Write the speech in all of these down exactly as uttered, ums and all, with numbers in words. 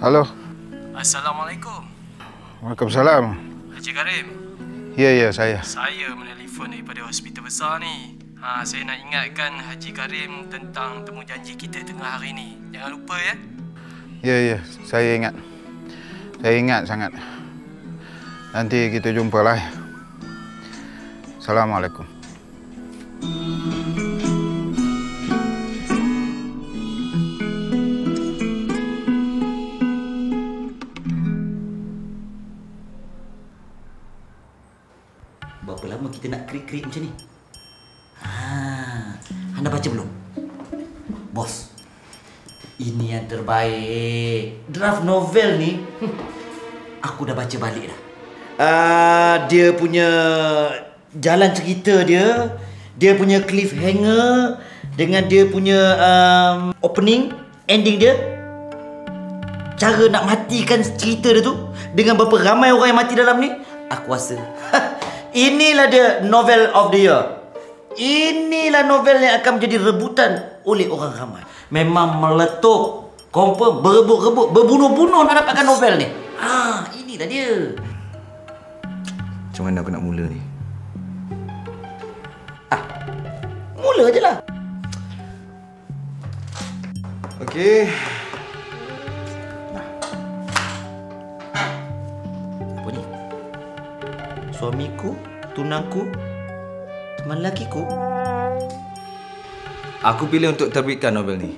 Halo. Assalamualaikum. Waalaikumsalam. Haji Karim. Ya, ya, saya. Saya menelpon daripada hospital besar ni. Ha, saya nak ingatkan Haji Karim tentang temu janji kita tengah hari ni. Jangan lupa ya. Ya, ya, saya ingat. Saya ingat sangat. Nanti kita jumpa lah. Assalamualaikum. Berapa lama kita nak krik-krik macam ni? Ha, anda baca belum? Bos, ini yang terbaik. Draft novel ni, aku dah baca balik dah. Uh, dia punya jalan cerita dia, dia punya cliffhanger dengan dia punya um, opening, ending dia, cara nak matikan cerita dia tu dengan berapa ramai orang yang mati dalam ni, aku rasa inilah dia novel of the year. Inilah novel yang akan menjadi rebutan oleh orang ramai. Memang meletup, confirm, berebut-rebut, berbunuh-bunuh nak dapatkan novel ni. Ah, inilah dia. Macam mana aku nak mula ni? Ah, mula je lah. Okey. Apa ni? Suamiku, tunangku, teman lakiku. Aku pilih untuk terbitkan novel ni.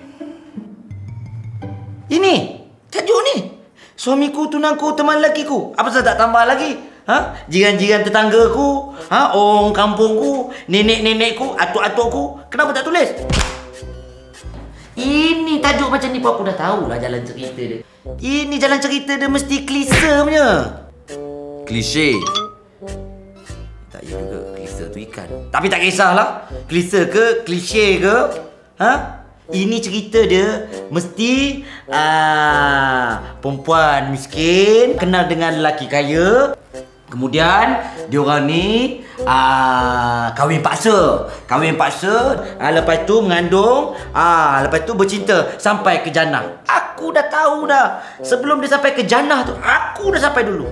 Ini tajuk ni. Suamiku, tunangku, teman lakiku. Apa sahaja tak tambah lagi? Ha? Jiran-jiran tetanggaku, ha? Orang kampungku, nenek-nenekku, atuk-atukku. Kenapa tak tulis? Ini tajuk macam ni pun aku dah tahulah jalan cerita dia. Ini jalan cerita dia mesti klise punya. Klise. Tak ya juga, klise tu ikan. Tapi tak kisahlah, klise ke, klise ke, ha? Ini cerita dia mesti aa, perempuan miskin kenal dengan lelaki kaya. Kemudian diorang ni aa, kahwin paksa. Kahwin paksa, aa, lepas tu mengandung, aa, lepas tu bercinta sampai ke jannah. Aku dah tahu dah. Sebelum dia sampai ke jannah tu, aku dah sampai dulu.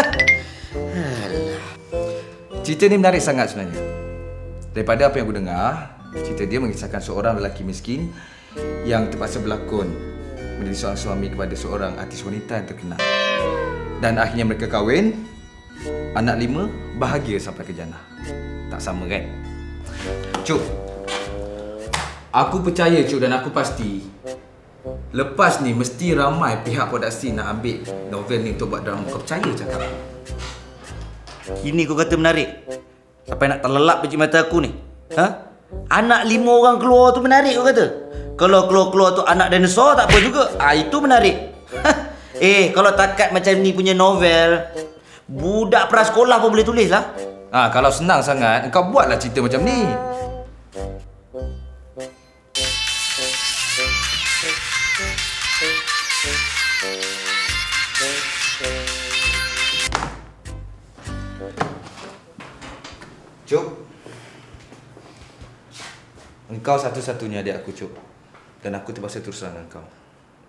Cerita ni menarik sangat sebenarnya. Daripada apa yang aku dengar, cerita dia mengisahkan seorang lelaki miskin yang terpaksa berlakon menjadi seorang suami kepada seorang artis wanita yang terkenal. Dan akhirnya mereka kahwin, anak lima, bahagia sampai ke jannah. Tak sama kan? Cuk, aku percaya Cuk dan aku pasti lepas ni mesti ramai pihak produksi nak ambil novel ni untuk buat drama. Kau percaya cakap? Ini kau kata menarik. Sampai nak terlelap biji mata aku ni. Ha? Anak lima orang keluar tu menarik kau kata? Kalau keluar-keluar tu anak dinosaur tak apa juga. Ah, itu menarik. Eh, kalau takat macam ni punya novel, budak prasekolah pun boleh tulis lah. Ah, kalau senang sangat, kau buatlah cerita macam ni. Cuk, engkau satu-satunya adik aku, Cuk. Dan aku terpaksa terus terang dengan kau.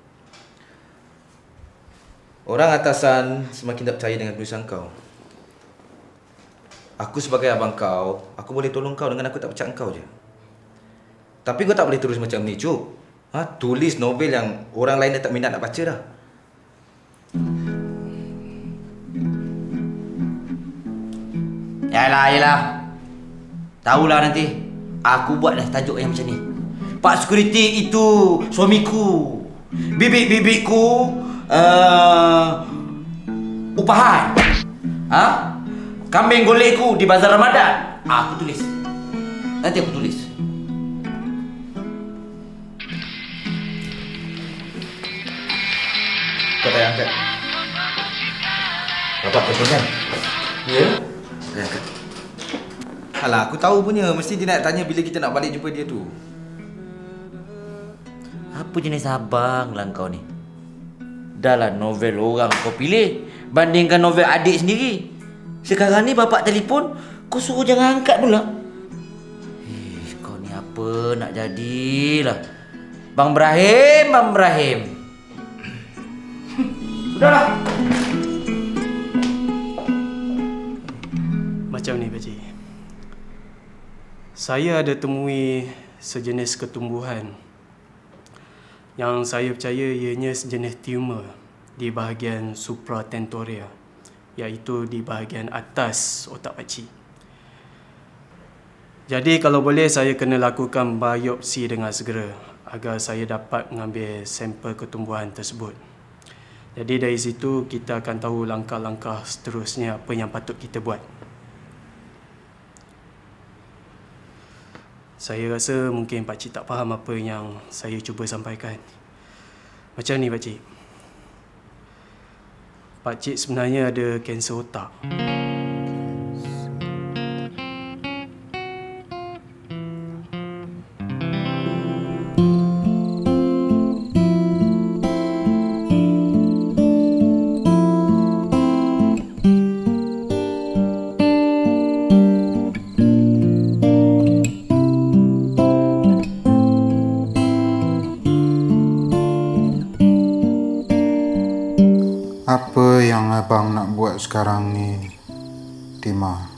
Orang atasan semakin tak percaya dengan tulisan kau. Aku sebagai abang kau, aku boleh tolong kau dengan aku tak percaya kau je. Tapi kau tak boleh terus macam ni, Cuk. Ha, tulis novel yang orang lain dah tak minat nak baca dah. Yalah, yalah. Tahulah nanti. Aku buat dah tajuk yang macam ni. Pak security itu suamiku. Bibik-bibikku uh, upahan. Ha? Kambing golekku di bazar Ramadan. Ah, aku tulis. Nanti aku tulis. Kau tak angkat. Bapak telefon kan? Ya? Saya angkat. Alah, aku tahu punya. Mesti dia nak tanya bila kita nak balik jumpa dia tu. Apa jenis abang lah kau ni? Dah lah novel orang kau pilih bandingkan novel adik sendiri. Sekarang ni bapak telefon, kau suruh jangan angkat pula. Eh, kau ni apa nak jadilah? Bang Ibrahim, Bang Ibrahim. Dah. Macam ni, Pakcik. Saya ada temui sejenis ketumbuhan yang saya percaya ianya sejenis tumor di bahagian supratentoria, iaitu di bahagian atas otak pakcik. Jadi kalau boleh saya kena lakukan biopsi dengan segera agar saya dapat mengambil sampel ketumbuhan tersebut. Jadi dari situ kita akan tahu langkah-langkah seterusnya apa yang patut kita buat. Saya rasa mungkin pakcik tak faham apa yang saya cuba sampaikan. Macam ni, pakcik. Pakcik sebenarnya ada kanser otak. Apa yang abang nak buat sekarang ni, Timah?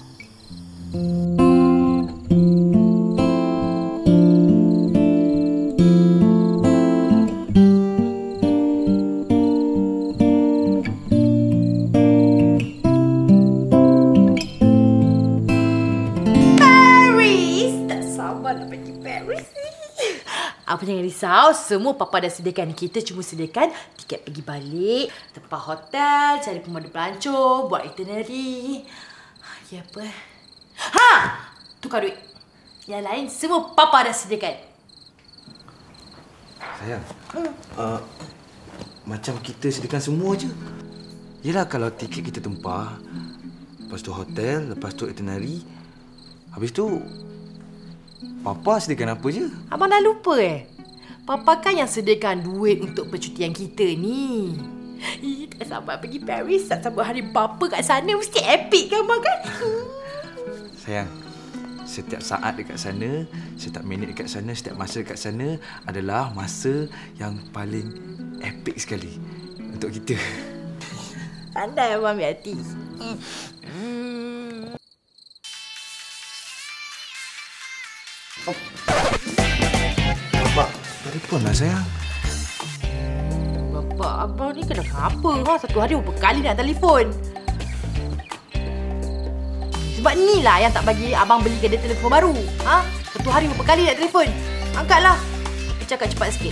Paris! Tak sabar nak pergi Paris ni. Apa jangan risau, semua papa dah sediakan. Kita cuma sediakan tiket pergi balik, tempat hotel, cari pemandu pelancong, buat itinerary. Ya apa? Ha! Tukar duit. Yang lain semua papa dah sediakan. Sayang, hmm. uh, macam kita sediakan semua je. Yelah kalau tiket kita tempah, lepas tu hotel, lepas tu itinerary, habis tu Papa sediakan apa je? Abang dah lupa eh? Papa kan yang sediakan duit untuk percutian kita ni. Ih, tak sabar pergi Paris. Tak sabar hari Papa kat sana. Mesti epic kan, abang kan? Sayang, setiap saat dekat sana, setiap minit dekat sana, setiap masa dekat sana adalah masa yang paling epic sekali untuk kita. Pandai abang ambil hati. Bapak, telefon lah sayang. Bapak, abang ni kenapa? Ha? Satu hari berapa kali nak telefon? Sebab ni lah yang tak bagi abang belikan dia telefon baru. Ha? Satu hari berapa kali nak telefon? Angkatlah. Cakap cepat sikit.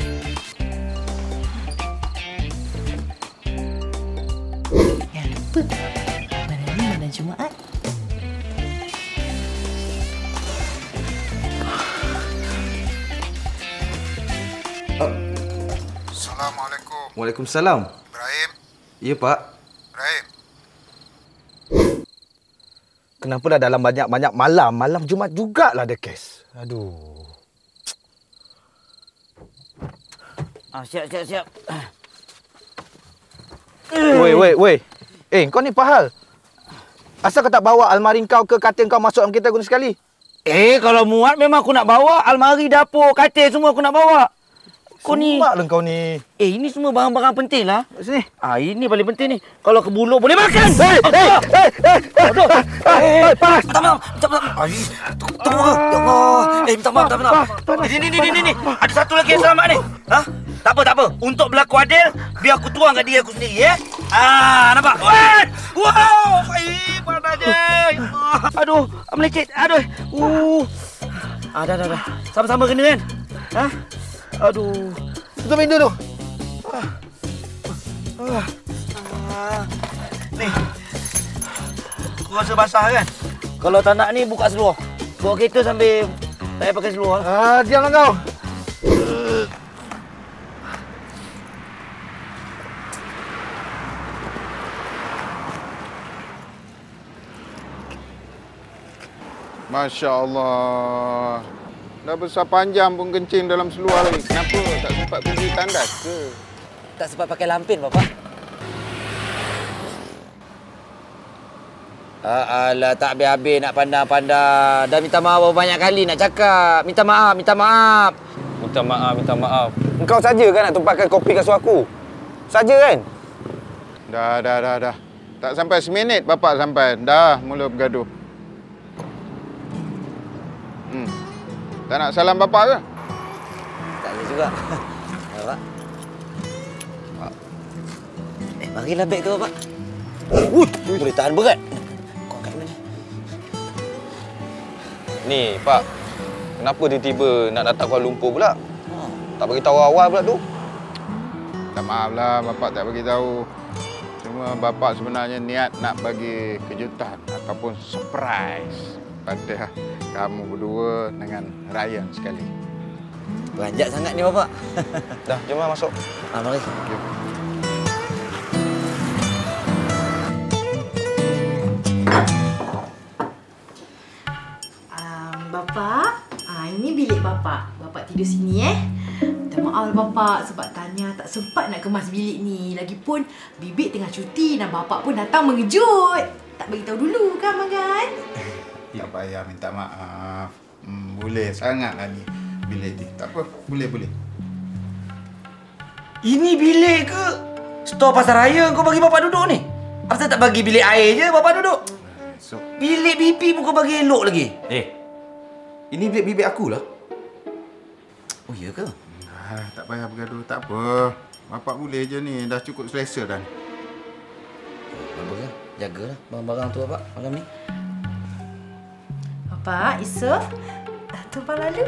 Ya, lupa. Mana ni malam Jumaat? Assalamualaikum. Waalaikumsalam. Ibrahim. Ya, Pak. Ibrahim. Kenapa dah dalam banyak-banyak malam, malam Jumaat jugalah ada kes. Aduh. Ah, siap, siap, siap. Woi, woi, woi. Eh, kau ni apa hal? Asal kau tak bawa almari kau ke katil kau masuk dalam kereta guna sekali? Eh, kalau muat memang aku nak bawa. Almari, dapur, katil semua aku nak bawa. Kau ni... Sumpah lah kau ni. Eh, ini semua barang-barang penting lah. Sini. Ah, ini paling penting ni. Kalau kebuluk boleh makan. Hei, hei, hei, hei. Aduh. Hei, panas. Minta maaf, minta maaf. Ay, tunggu. Ya Allah. Eh, minta maaf, minta maaf. Ni, ni, ni, ni, ni. Ada satu lagi yang selamat ni. Ha? Tak apa, tak apa. Untuk berlaku adil, biar aku tuang kat diri aku sendiri, ya? Ah, nampak? Wah! Wow! Ay, panas je. Aduh, melecet. Aduh. Uh. Ah, dah, dah, dah. Sama-sama kena kan? Ha? Aduh. Tutup pintu tu. Ah. Ah. Ah. Ni. Aku rasa basah kan? Kalau tak nak ni, buka seluar. Bawa kereta sambil tak payah pakai seluar. Ah, diamlah kau. Masya Allah. Dah besar panjang pun kencing dalam seluar lagi. Kenapa? Tak sempat pergi tandas ke? Tak sempat pakai lampin, Bapa. Ah, alah, tak habis-habis nak pandang-pandang. Dah minta maaf banyak kali nak cakap. Minta maaf, minta maaf. Minta maaf, minta maaf. Engkau saja kan nak tumpahkan kopi kasut aku? Saja kan? Dah, dah, dah, dah. Tak sampai seminit bapak sampai. Dah mula bergaduh. Hmm. Tak nak salam bapak ke? Tak ada juga. Bapak. Eh, barilah beg tu, Bapak. Ui, boleh tahan berat. Kau angkat dulu ni. Ni, Pak. Kenapa tiba-tiba nak datang Kuala Lumpur pula? Tak bagi tahu awal pula tu. Tak maaflah bapak tak bagi tahu. Cuma bapak sebenarnya niat nak bagi kejutan ataupun surprise pada kamu berdua dengan Ryan sekali. Beranjak sangat ni, Bapak. Dah, jom lah masuk. Ah, mari. Um, Bapak, ah, ini bilik Bapak. Bapak tidur sini eh. Minta maaf Bapak sebab tanya tak sempat nak kemas bilik ni. Lagipun Bibik tengah cuti dan Bapak pun datang mengejut. Tak bagi tahu dulu kan, Abang Gan? Tak payah minta maaf. Hmm, boleh sangatlah ni bilik ni. Tak apa, boleh boleh. Ini bilik ke? Stor pasar raya kau bagi Bapak duduk ni? Asal tak bagi bilik air je Bapak duduk? So, Bilik pipi pun kau bagi elok lagi. Eh, ini bilik bibik aku lah. Oh, ya ke? ah, tak payah bergaduh. Tak apa. Bapak boleh je ni. Dah cukup selesa dah ni. Bagus kan? Jagalah barang-barang tu, Bapak, malam ni. Bapak, Yusof, tumpah lalu.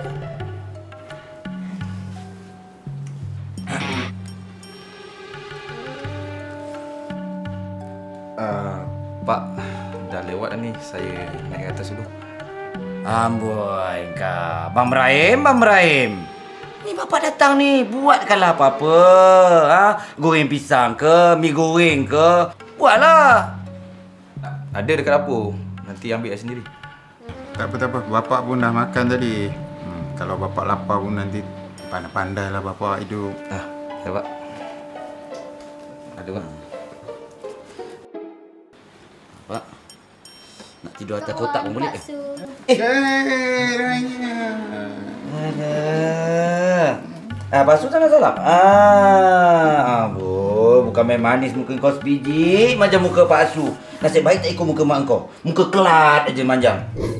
Uh, Pak, dah lewat dah ni. Saya naik ke atas dulu. Amboi kau. Bang Brahim, Bang Brahim. Ni Bapak datang ni, buatkanlah apa-apa. Ha? Goreng pisang ke, mi goreng ke. Buatlah. Ada dekat dapur. Nanti ambil sendiri. Tak apa, tak apa. Bapak pun dah makan tadi. Hmm, kalau bapak lapar pun nanti pandai-pandailah bapak hidup. Ah, ya, Pak. Ada, Pak. Pak, nak tidur atas kotak pun boleh ke? Eh, Raya. Alah. Ah, basuh jangan salah. Ah, aduh, bukan main manis muka kau sebiji macam muka Pak Asu. Nasib baik tak ikut muka mak kau. Muka kelat aja manjang.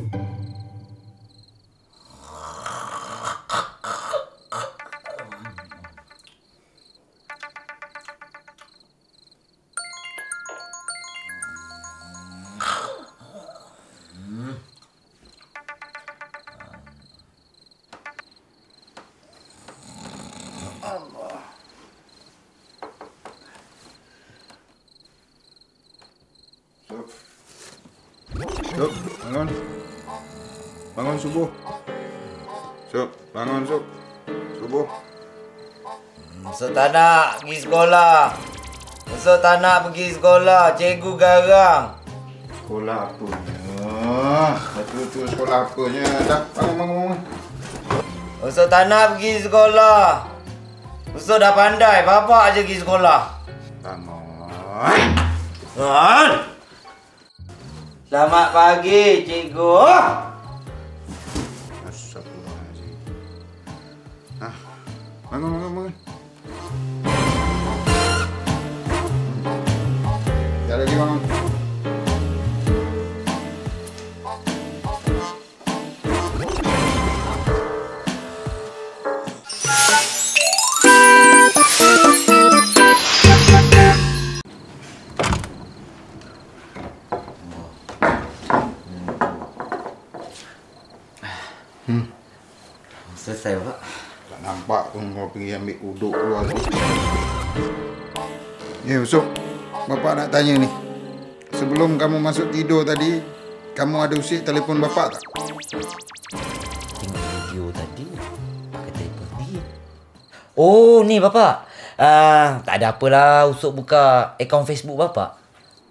Suk, bangun. Bangun subuh. Suk, bangun Suk. Subuh. Esok tak nak pergi sekolah. Esok tak nak pergi sekolah. Cikgu garang. Sekolah apanya? Betul-betul sekolah apanya? Dah, bangun, bangun, bangun. Esok tak nak pergi sekolah. Esok dah pandai. Bapak aja pergi sekolah. Bangun. Bangun. Selamat pagi, cikgu. Astagfirullahaladzim. Ah, bangun, bangun, bangun. Sekali lagi bangun. Hmm. Selesai, Pak. Tak nampak pun kau pergi ambil uduk keluar tadi. Ya, Yusuf. Bapak nak tanya ni. Sebelum kamu masuk tidur tadi, kamu ada usik telefon bapak tak? Tengok video tadi. Pakai telefon dia. Oh, ni Bapak. Uh, tak ada apalah. Usuk buka akaun Facebook Bapak.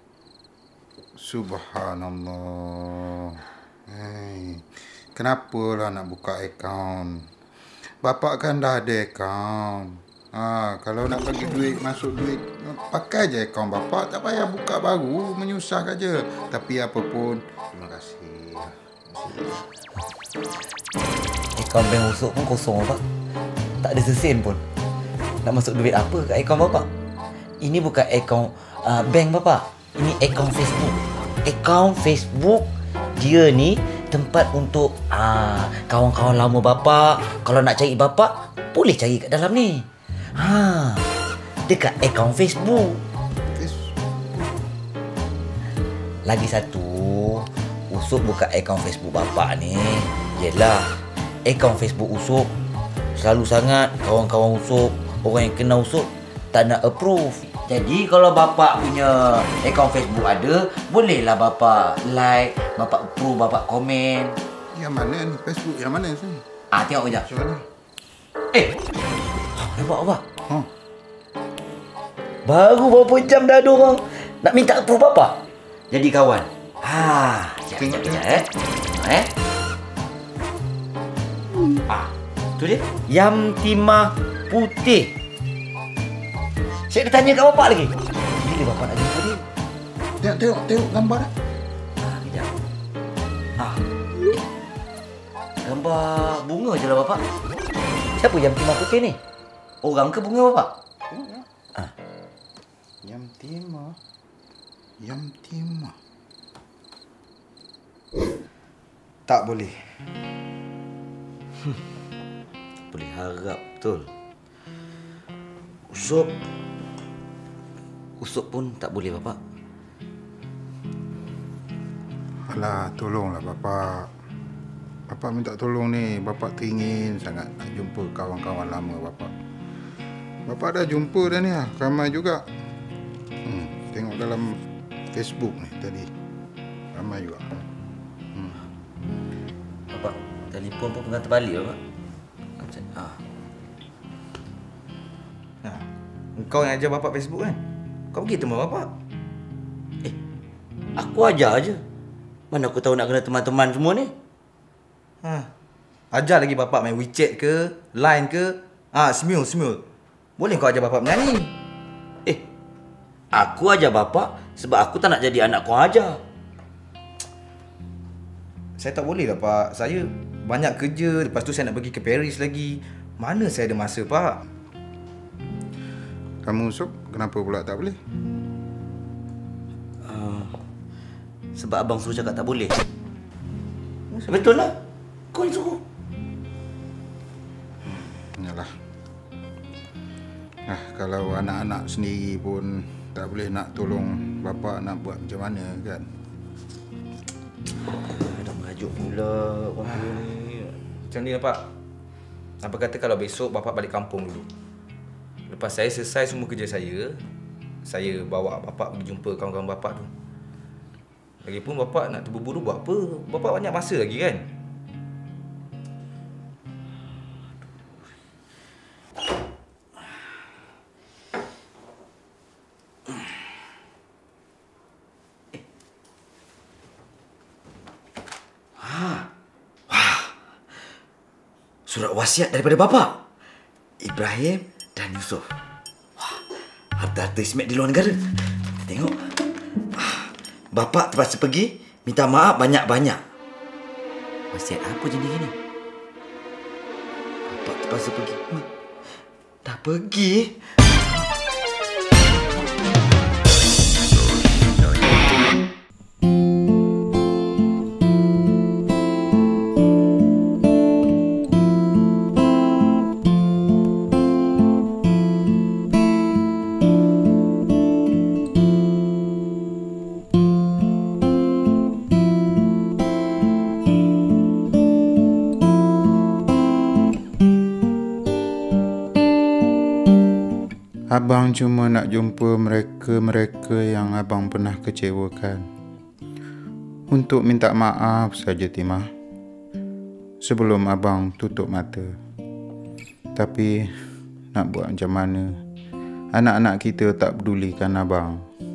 Subhanallah. Hey. Kenapalah nak buka akaun? Bapak kan dah ada akaun. Ha, kalau nak bagi duit, masuk duit, pakai je akaun bapak. Tak payah buka baru, menyusahkan je. Tapi apa pun, terima kasih. Akaun bank usuk pun kosong Bapak. Tak ada sesen pun. Nak masuk duit apa kat akaun Bapak? Ini bukan akaun uh, bank Bapak. Ini akaun Facebook. Akaun Facebook dia ni tempat untuk uh, kawan-kawan lama Bapak. Kalau nak cari Bapak, boleh cari kat dalam ni. Ha, dekat akaun Facebook. Lagi satu, Usop buka akaun Facebook Bapak ni. Yelah, akaun Facebook Usop selalu sangat kawan-kawan Usop, orang yang kenal Usop tak nak approve. Jadi kalau Bapak punya akaun Facebook ada, bolehlah Bapak like, Bapak approve, Bapak komen. Yang mana ni? Facebook yang mana sini? Ah, tengok kejap. Macam mana? Eh, nampak Bapak? Huh. Baru berapa jam dah ada orang nak minta approve Bapak jadi kawan. Ha, sekejap, sekejap, eh. Eh? Ah, tu dia. Yam timah putih. Saya dah tanya kat Bapak lagi. Bila Bapak nak jumpa dia? Tengok, tengok, tengok gambar dah. Ah, kejap. Ah. Gambar bunga je lah Bapak. Siapa Yam timah putih ni? Orang ke bunga Bapak? Bunga. Ah. Yam timah. Yam timah. Tak boleh. Boleh harap betul. Usop Usop pun tak boleh Bapak. Alah, tolonglah Bapak. Bapak minta tolong ni. Bapak teringin sangat nak jumpa kawan-kawan lama Bapak. Bapak dah jumpa dah ni lah. Ramai juga. Hmm, tengok dalam Facebook ni tadi. Ramai juga. Hmm. Bapak, telefon pun pegang terbalik Bapak. Macam ah. Ha. Engkau yang ajar Bapak Facebook kan? Kau pergi teman Bapak. Eh, aku ajar aja. Mana aku tahu nak kena teman-teman semua ni? Ha. Ajar lagi Bapak main WeChat ke, Line ke, ah, ha, Smule, Smule. Boleh kau ajar Bapak menyanyi? Eh, aku ajar Bapak sebab aku tak nak jadi anak kau ajar. Saya tak boleh lah Pak. Saya banyak kerja, lepas tu saya nak pergi ke Paris lagi. Mana saya ada masa Pak? Kamu Usop, kenapa pula tak boleh? Uh, sebab abang suruh cakap tak boleh. Betul lah. Kau yang suruh. Yalah. Ah, kalau anak-anak sendiri pun tak boleh nak tolong Bapak nak buat macam mana kan? Dah merajuk pula orang ni. Macam ni lah Pak. Apa kata kalau besok Bapak balik kampung dulu. Lepas saya selesai semua kerja saya, saya bawa Bapak pergi jumpa kawan-kawan Bapak tu. Lagipun Bapak nak terburu-buru buat apa? Bapak banyak masa lagi kan? Surat wasiat daripada Bapak, Ibrahim dan Yusof. Wah, harta-harta Ismet di luar negara. Kita tengok. Bapak terpaksa pergi minta maaf banyak-banyak. Wasiat apa jenis ni? Bapak terpaksa pergi. Dah pergi? Abang cuma nak jumpa mereka-mereka yang abang pernah kecewakan. Untuk minta maaf saja Timah. Sebelum abang tutup mata. Tapi nak buat macam mana? Anak-anak kita tak pedulikan abang.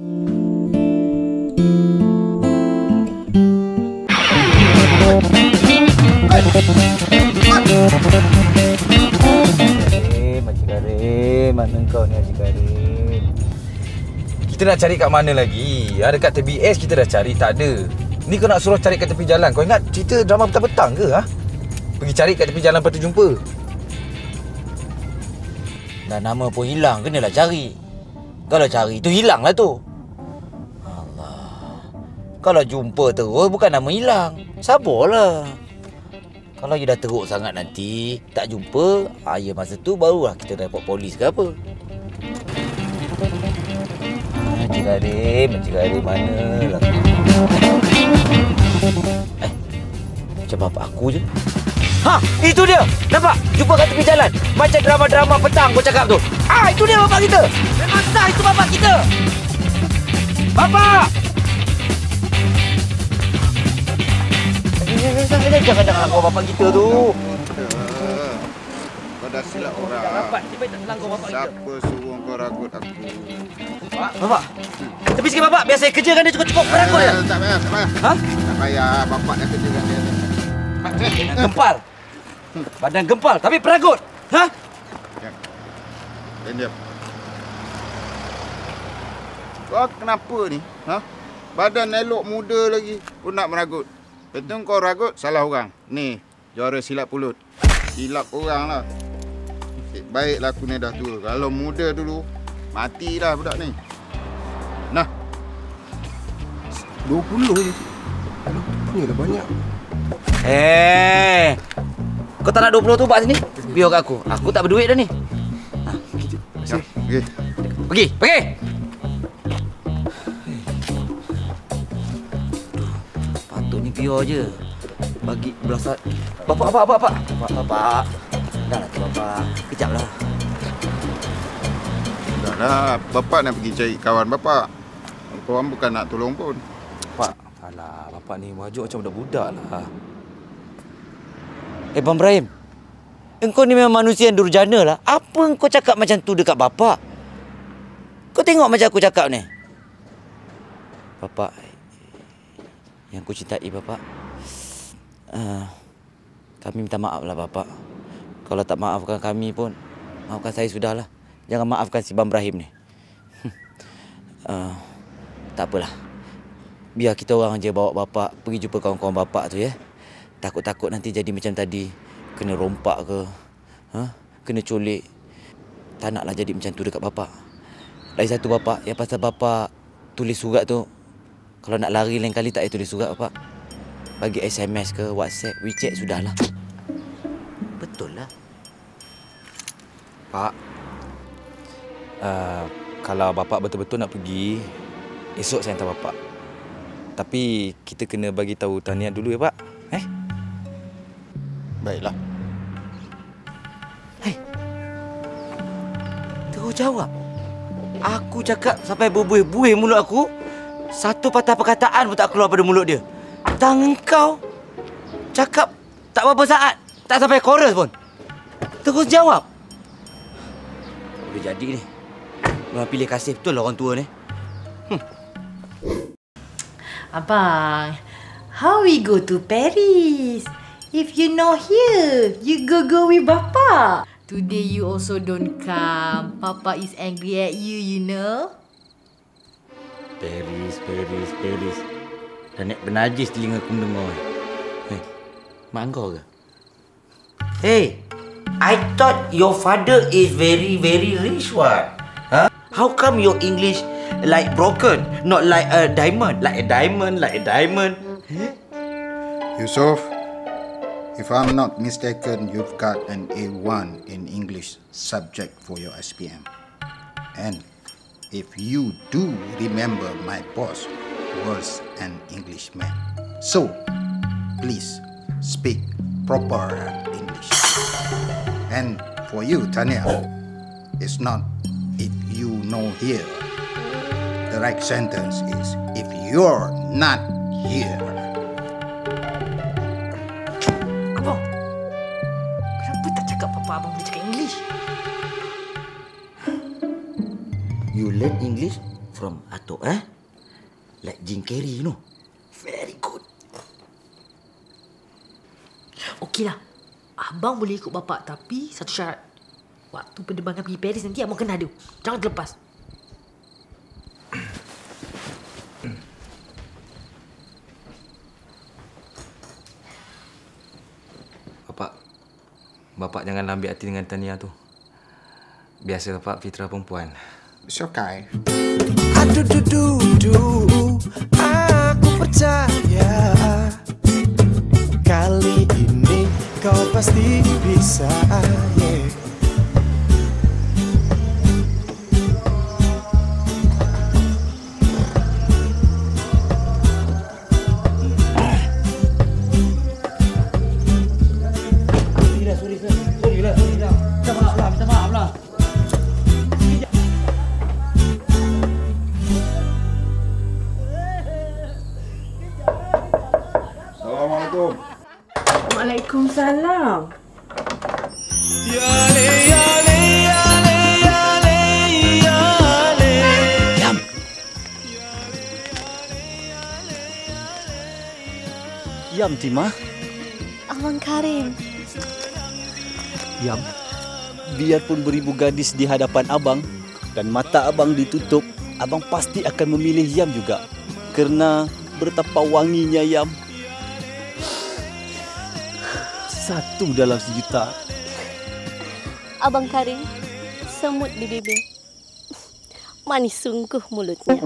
Haji Karim, mana kau ni Haji Karim? Kita nak cari kat mana lagi? Ha, dekat T B S kita dah cari, tak ada. Ni kau nak suruh cari kat tepi jalan. Kau ingat cerita drama petang-petang ke? Ha? Pergi cari kat tepi jalan, lepas tu jumpa. Dah nama pun hilang, kenalah cari. Kalau cari tu hilang lah tu. Kalau jumpa terus bukan nama hilang. Sabarlah. Kalau you dah teruk sangat nanti tak jumpa, ah, ya masa tu barulah kita report polis ke apa. Encik Karim, Encik Karim manalah. Eh, macam bapak aku je. Ha, itu dia. Nampak? Jumpa kat tepi jalan. Macam drama-drama petang kau cakap tu. Ah, itu dia bapak kita. Memang sah itu bapak kita. Bapak! Jangan-jangan kau bapak kita tu. Kau dah silap orang. Bapak, tiba tak langkau bapak kita. Siapa suruh kau ragut aku? Bapak, tepi sikit bapak. Biar saya kerjakan dia cukup-cukup. Peragut dia. Tak payah, tak payah. Ha? Tak payah, bapak yang kerjakan dia. Badan gempal. Badan gempal, tapi peragut. Ha? Dan diam. Kau kenapa ni? Ha? Badan elok muda lagi. Kau nak meragut. Betul kau ragut, salah orang. Ni, juara silap pulut. Silap orang lah. Baiklah aku ni dah tua. Kalau muda dulu, matilah budak ni. Nah. dua puluh je. Ni dah banyak. Eh. Kau tak nak dua puluh tu buat sini? Biar kat aku. Aku tak berduit dah ni. Ha. Ya, pergi. Pergi, pergi. Patutnya biar je. Bagi belasat. Bapak, bapak, bapak. Bapak, bapak. Dah lah tu bapak. Kejap lah. Dah lah, bapak nak pergi cari kawan bapak. Korang bukan nak tolong pun. Pak, alah, bapak ni wajuk macam budak-budak lah. Eh, Bang Ibrahim. Engkau ni memang manusia yang durjana lah. Apa engkau cakap macam tu dekat bapak? Kau tengok macam aku cakap ni. Bapak, yang aku cintai bapak. Uh, kami minta maaf lah bapak. Kalau tak maafkan kami pun, maafkan saya sudahlah. Jangan maafkan si Bang Ibrahim ni. uh, tak apalah. Biar kita orang je bawa bapak pergi jumpa kawan-kawan bapak tu ya. Takut-takut nanti jadi macam tadi. Kena rompak ke. Ha? Kena culik. Tak naklah jadi macam tu dekat bapak. Lagi satu bapak, yang pasal bapak tulis surat tu. Kalau nak lari lain kali tak payah tulis surat bapak. Bagi S M S ke WhatsApp, WeChat sudahlah. Betul lah. Pak, uh, kalau bapak betul-betul nak pergi, esok saya hantar bapak. Tapi kita kena bagi tahu tahniah dulu ya pak. Eh? Baiklah. Hei. Terus jawab. Aku cakap sampai berbuih-buih mulut aku. Satu patah perkataan pun tak keluar pada mulut dia. Dan kau cakap tak berapa saat. Tak sampai chorus pun. Terus jawab. Tak boleh jadi ni. Memang pilih kasih betul lah orang tua ni. Hmm. Abang, how we go to Paris? If you not here, you go go with Papa. Today you also don't come. Papa is angry at you, you know. Paris, Paris, Paris. Dah naik bernajis telinga aku mendengar. Hei, mak kau ke? Hey, I thought your father is very, very rich, what? Huh? How come your English like broken? Not like a diamond. Like a diamond, like a diamond. Huh? Yusuf, if I'm not mistaken, you've got an A one in English subject for your S P M. And if you do remember, my boss was an Englishman. So, please speak proper English. And for you, Tanya, it's not if you know here. The right sentence is if you're not here. Abang, kenapa tak cakap Papa abang boleh cakap English? You learn English from Atok, eh? Like Jim Carrey, you know. Very good. Okeylah. Abang boleh ikut bapak tapi satu syarat. Waktu penerbangan pergi Paris nanti abang kena ada. Jangan terlepas. Bapak, bapak jangan ambil hati dengan Tania tu. Biasa bapak fitrah perempuan. It's okay. Aduh, du, du, du. Aku percaya. percaya, kali ini kau pasti bisa, yeah. Assalamualaikum. Waalaikumsalam. Yam. Yam, Tima. Abang Karim. Yam, biarpun beribu gadis di hadapan abang dan mata abang ditutup, abang pasti akan memilih Yam juga. Kerana betapa wanginya Yam. Satu dalam sejuta. Abang Karim, semut di bibir. Manis sungguh mulutnya.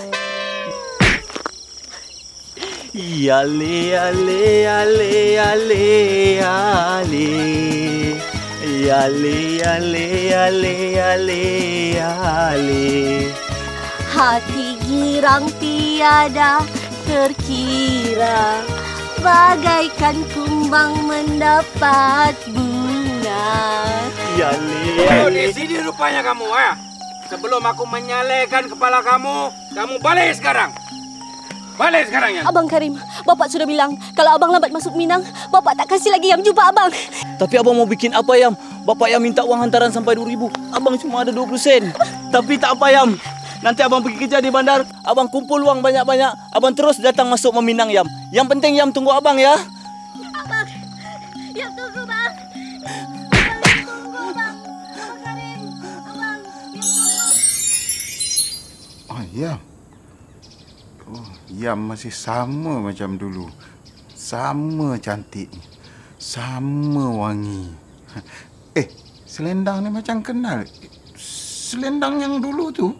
Yale, yale, yale, yale, yale. Yale, yale, yale, yale, yale. Hati girang tiada terkira, bagaikan kumbang mendapat bunga. Yale, Oh, yale. di sini rupanya kamu, ya. Sebelum aku menyalehkan kepala kamu, kamu balik sekarang. Balik sekarang ya. Abang Karim, Bapak sudah bilang kalau abang lambat masuk Minang, Bapak tak kasih lagi Yam jumpa abang. Tapi abang mau bikin apa, Yam? Bapak Yam minta uang hantaran sampai dua ribu. Abang cuma ada dua puluh sen. Tapi tak apa, Yam. Nanti abang pergi kerja di bandar, abang kumpul uang banyak-banyak, abang terus datang masuk Meminang, Yam. Yang penting Yam tunggu abang, ya. Abang, Yam tunggu bang. Abang tunggu bang. Abang Karim, abang, Yam tunggu. Oh, Yam. Oh, Yam masih sama macam dulu. Sama cantik. Sama wangi. Eh, selendang ni macam kenal. Selendang yang dulu tu.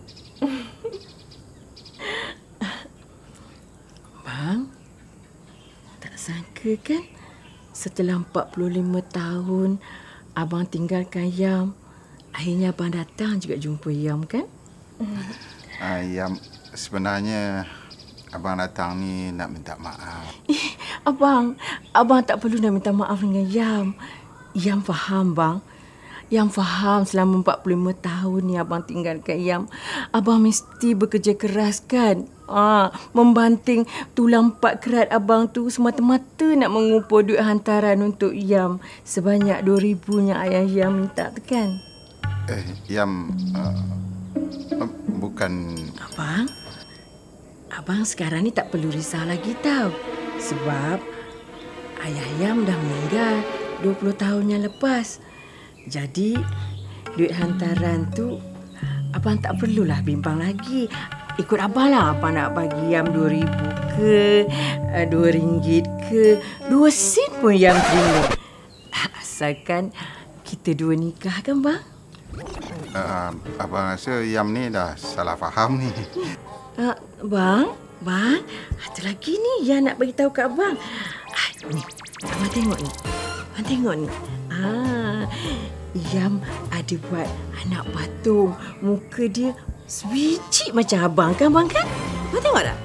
Bang, tak sangka kan setelah empat puluh lima tahun abang tinggalkan Yam, akhirnya abang datang juga jumpa Yam kan? Ah, Yam, sebenarnya abang datang ni nak minta maaf. Eh, abang, abang tak perlu nak minta maaf dengan Yam. Yam faham, bang. Yam faham selama empat puluh lima tahun ni abang tinggalkan Yam. Abang mesti bekerja keras kan? Ah, membanting tulang empat kerat abang tu semata-mata nak mengumpul duit hantaran untuk Yam sebanyak dua ribu yang ayah Yam minta tu kan? Eh, Yam, uh, uh, bukan... Abang, abang sekarang ni tak perlu risau lagi tau. Sebab ayah Yam dah meninggal dua puluh tahun yang lepas. Jadi, duit hantaran tu abang tak perlulah bimbang lagi. Ikut abang lah, abang nak bagi Yam dua ribu ke, dua ringgit ke, dua sen pun Yam terima. Asalkan kita dua nikah kan, bang? Uh, abang rasa Yam ni dah salah faham ni. Uh, bang, bang, ada lagi ni yang nak bagi tahu kat abang. Ah, ni, abang tengok ni. Abang tengok ni. Ah, Yam ada buat anak patung. Muka dia sebiji macam abang kan, bang kan? Abang tengok tak?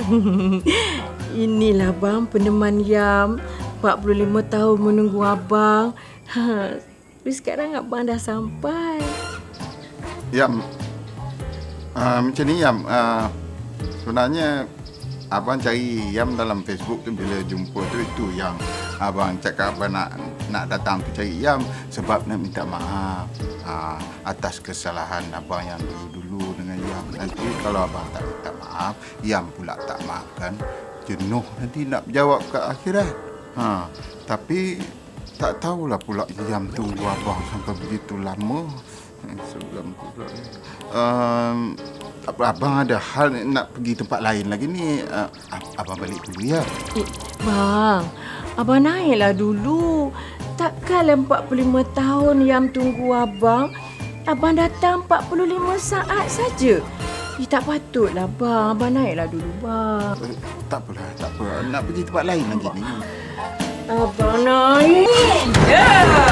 Inilah bang peneman Yam. empat puluh lima tahun menunggu abang. Ha, tapi sekarang abang dah sampai. Yam, uh, macam ni Yam, uh, sebenarnya abang cari Yam dalam Facebook tu, bila jumpa tu itu yang abang cakap abang nak nak datang tu cari Yam sebab nak minta maaf uh, atas kesalahan abang yang dulu-dulu dengan Yam. Nanti kalau abang tak minta maaf, Yam pula tak maafkan, jenuh nanti nak berjawab ke akhirat. Ha, tapi tak tahulah pula Yam tunggu abang sampai begitu lama. Sebelum tu pula. Um, abang ada hal nak pergi tempat lain lagi ni. Uh, abang balik dulu ya. Eh, bang, abang naiklah dulu. Takkanlah empat puluh lima tahun Yam tunggu abang. Abang datang empat puluh lima saat saja. Eh, tak patutlah bang. Abang naiklah dulu bang. Eh, tak apalah, tak apa. Nak pergi tempat lain lagi ni. Abang naik. Ya.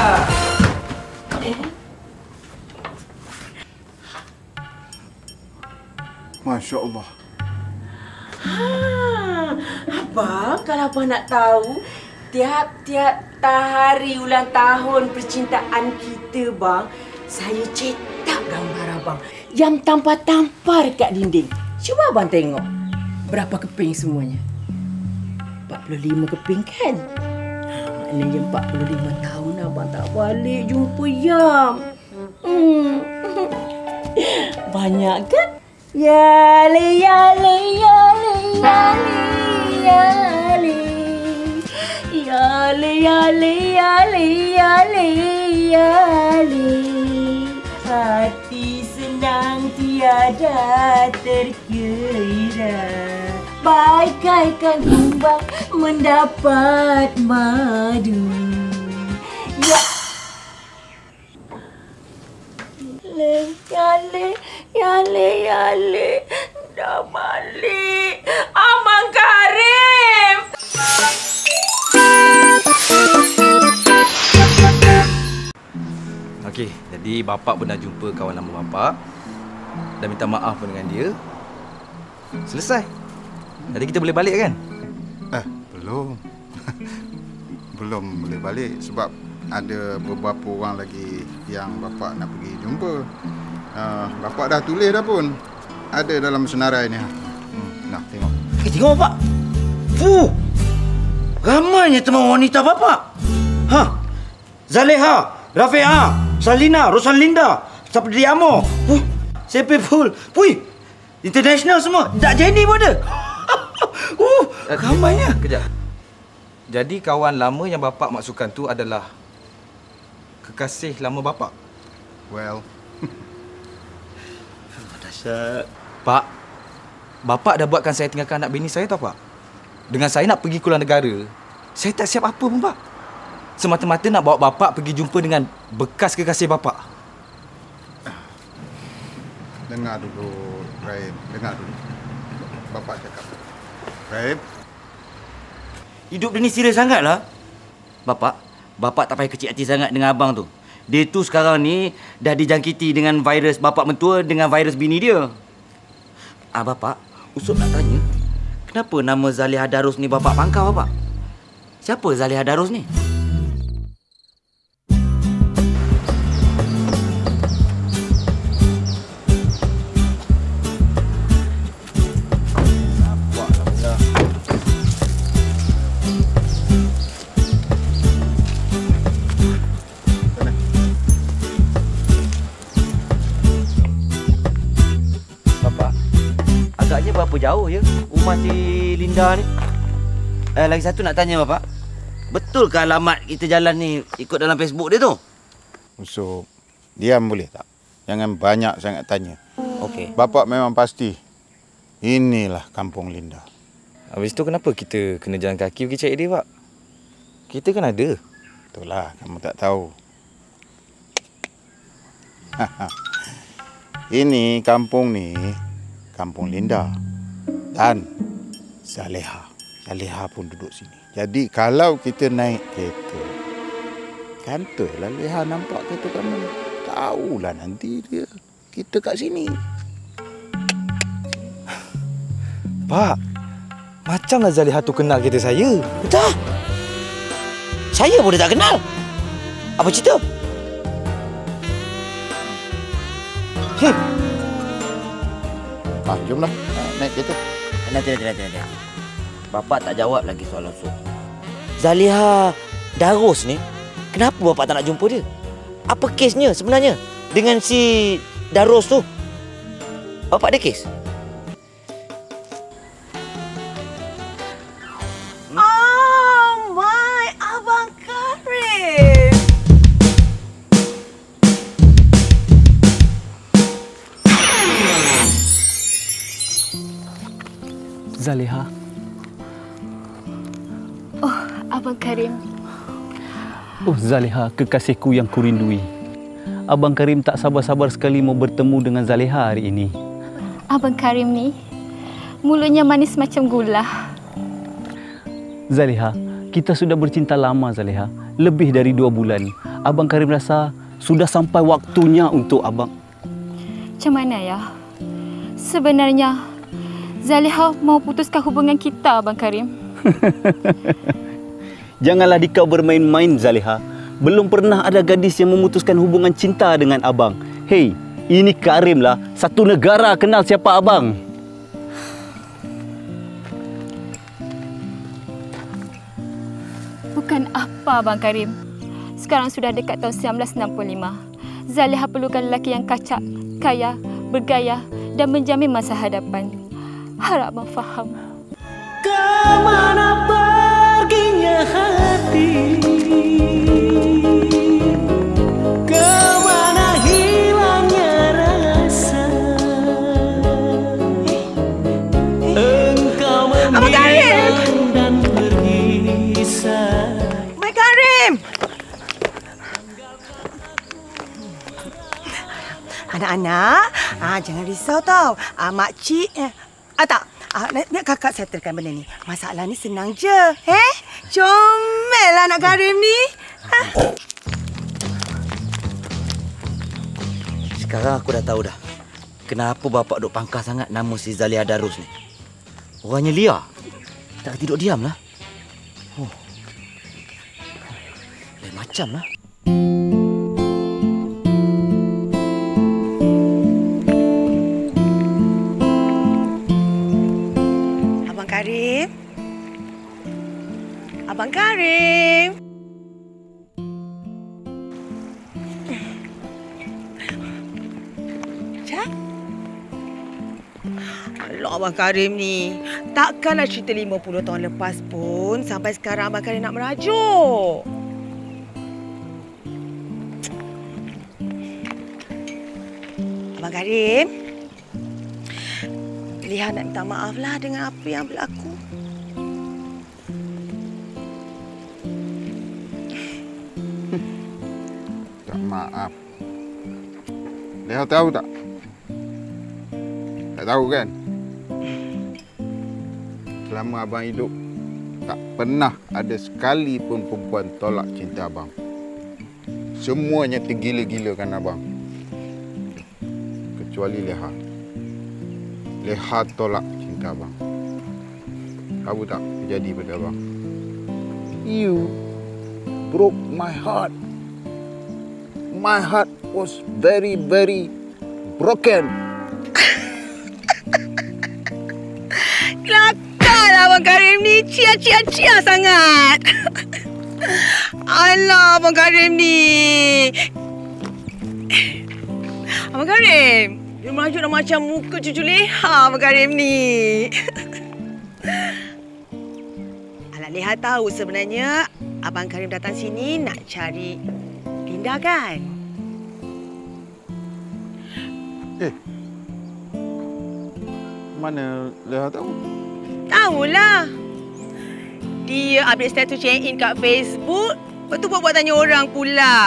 Masya Allah. Ha, abang, kalau abang nak tahu, tiap-tiap hari ulang tahun percintaan kita, bang, saya cetak gambar abang yang tampar-tampar kat dinding. Cuba abang tengok. Berapa keping semuanya? empat puluh lima keping kan? Maknanya empat puluh lima tahun abang tak balik jumpa Yam. Hmm. Banyak kan? Ya le ya le ya le ya le ya le ya le ya le ya le ya le ya le hati senang tiada terkira bagaikan kumbang mendapat madu. Ya le ya le ya le ya le dah balik Abang Karim. Okey, jadi bapak pun dah jumpa kawan lama bapak dan minta maaf pun dengan dia. Selesai. Jadi kita boleh balik kan? Eh, belum. Belum boleh balik sebab ada beberapa orang lagi yang bapak nak pergi jumpa. Uh, bapak dah tulis dah pun. Ada dalam senarai ni. Hmm, nak tengok. Eh, tengok bapak. Fuh. Ramainya teman wanita bapak. Ha. Zaleha, Rafia, Salina, Rosalinda, Sapdi Amo. Fuh. Sepe full. Pui. International semua. Tak Jenny pun ada. uh, ramainya. Kejap. Jadi kawan lama yang bapak maksudkan tu adalah kekasih lama bapak? Well. Dahsyat. Pak, bapak dah buatkan saya tinggalkan anak bini saya tau pak. Dengan saya nak pergi keluar negara, saya tak siap apa pun pak. Semata-mata nak bawa bapak pergi jumpa dengan bekas kekasih bapak. Dengar dulu, Rahim. Dengar dulu. Bapak cakap. Rahim. Hidup dia ni serius sangatlah. Bapak, bapak tak payah kecil hati sangat dengan abang tu. Dia tu sekarang ni dah dijangkiti dengan virus bapak mentua dengan virus bini dia. Ah bapak, usut nak tanya, kenapa nama Zaliha Darus ni bapak pangkal bapak? Siapa Zaliha Darus ni? Berapa jauh ya rumah si Linda ni? Eh, lagi satu nak tanya bapak. Betul ke alamat kita jalan ni ikut dalam Facebook dia tu? Usop, diam boleh tak? Jangan banyak sangat tanya. Okey. Bapak memang pasti inilah kampung Linda. Habis tu kenapa kita kena jalan kaki pergi cari dia pak? Kita kan ada. Itulah kamu tak tahu. Ini kampung ni kampung Linda dan Zaleha. Zaleha pun duduk sini. Jadi kalau kita naik kereta, kantoi lah Leha nampak kereta kamu. Tahulah nanti dia kita kat sini. Pak, macamlah Zaleha tu kenal kereta saya. Betul? Saya pun tak kenal. Apa cerita? Hmm. Ah, jomlah naik kereta. Nanti, nanti, nanti, nanti. Bapak tak jawab lagi soalan Su. Zaliha Darus ni, kenapa bapak tak nak jumpa dia? Apa kesnya sebenarnya dengan si Darus tu? Bapak ada kes? Hmm? Oh my, Abang Karim. Zaleha. Oh, Abang Karim. Oh Zaleha, kekasihku yang kurindui. Abang Karim tak sabar-sabar sekali mau bertemu dengan Zaleha hari ini. Abang Karim ni mulutnya manis macam gula. Zaliha, kita sudah bercinta lama Zaliha. Lebih dari dua bulan. Abang Karim rasa sudah sampai waktunya untuk abang. Macam mana ya? Sebenarnya Zaliha mau putuskan hubungan kita, Abang Karim. Janganlah dikau bermain-main Zaliha. Belum pernah ada gadis yang memutuskan hubungan cinta dengan abang. Hei, ini Karim lah. Satu negara kenal siapa abang. Bukan apa, Abang Karim. Sekarang sudah dekat tahun seribu sembilan ratus enam puluh lima. Zaliha perlukan lelaki yang kacak, kaya, bergaya dan menjamin masa hadapan. Harap abang faham. Kemana perginya hati? Kemana hilangnya rasa? Engkau menghilang dan pergi saja. Abang Karim! Anak-anak, ah, jangan risau tau. Ah, makcik, eh, ah, tak. Ah, biar kakak settlekan benda ni. Masalah ni senang je. Eh? Comel lah anak Karim ni. Ha? Sekarang aku dah tahu dah. Kenapa bapak duk pangkah sangat nama si Zaliha Darus ni. Orangnya liar. Tak tidur diam lah. Oh. Lain macam lah. Karim. Abang Karim. Cak? Alah Abang Karim ni. Takkanlah cerita lima puluh tahun lepas pun sampai sekarang Abang Karim nak merajuk. Abang Karim. Liha nak minta maaf lah dengan apa yang berlaku. Tak maaf. Liha tahu tak? Tak tahu kan? Selama abang hidup, tak pernah ada sekali pun perempuan tolak cinta abang. Semuanya tergila-gilakan abang. Kecuali Liha. Liha tolak cinta abang. Tahu tak terjadi pada abang? You broke my heart. My heart was very, very broken. Kelakar Abang Karim ni. Cia-cia-cia sangat. Alah Abang Karim ni. Abang Karim. Dia merajuk dah macam muka cucu Liha Abang Karim ni. Alah Liha tahu sebenarnya Abang Karim datang sini nak cari Linda kan? Eh. Mana Liha tahu? Tahulah. Dia update status check-in kat Facebook. Lepas tu buat-buat tanya orang pula.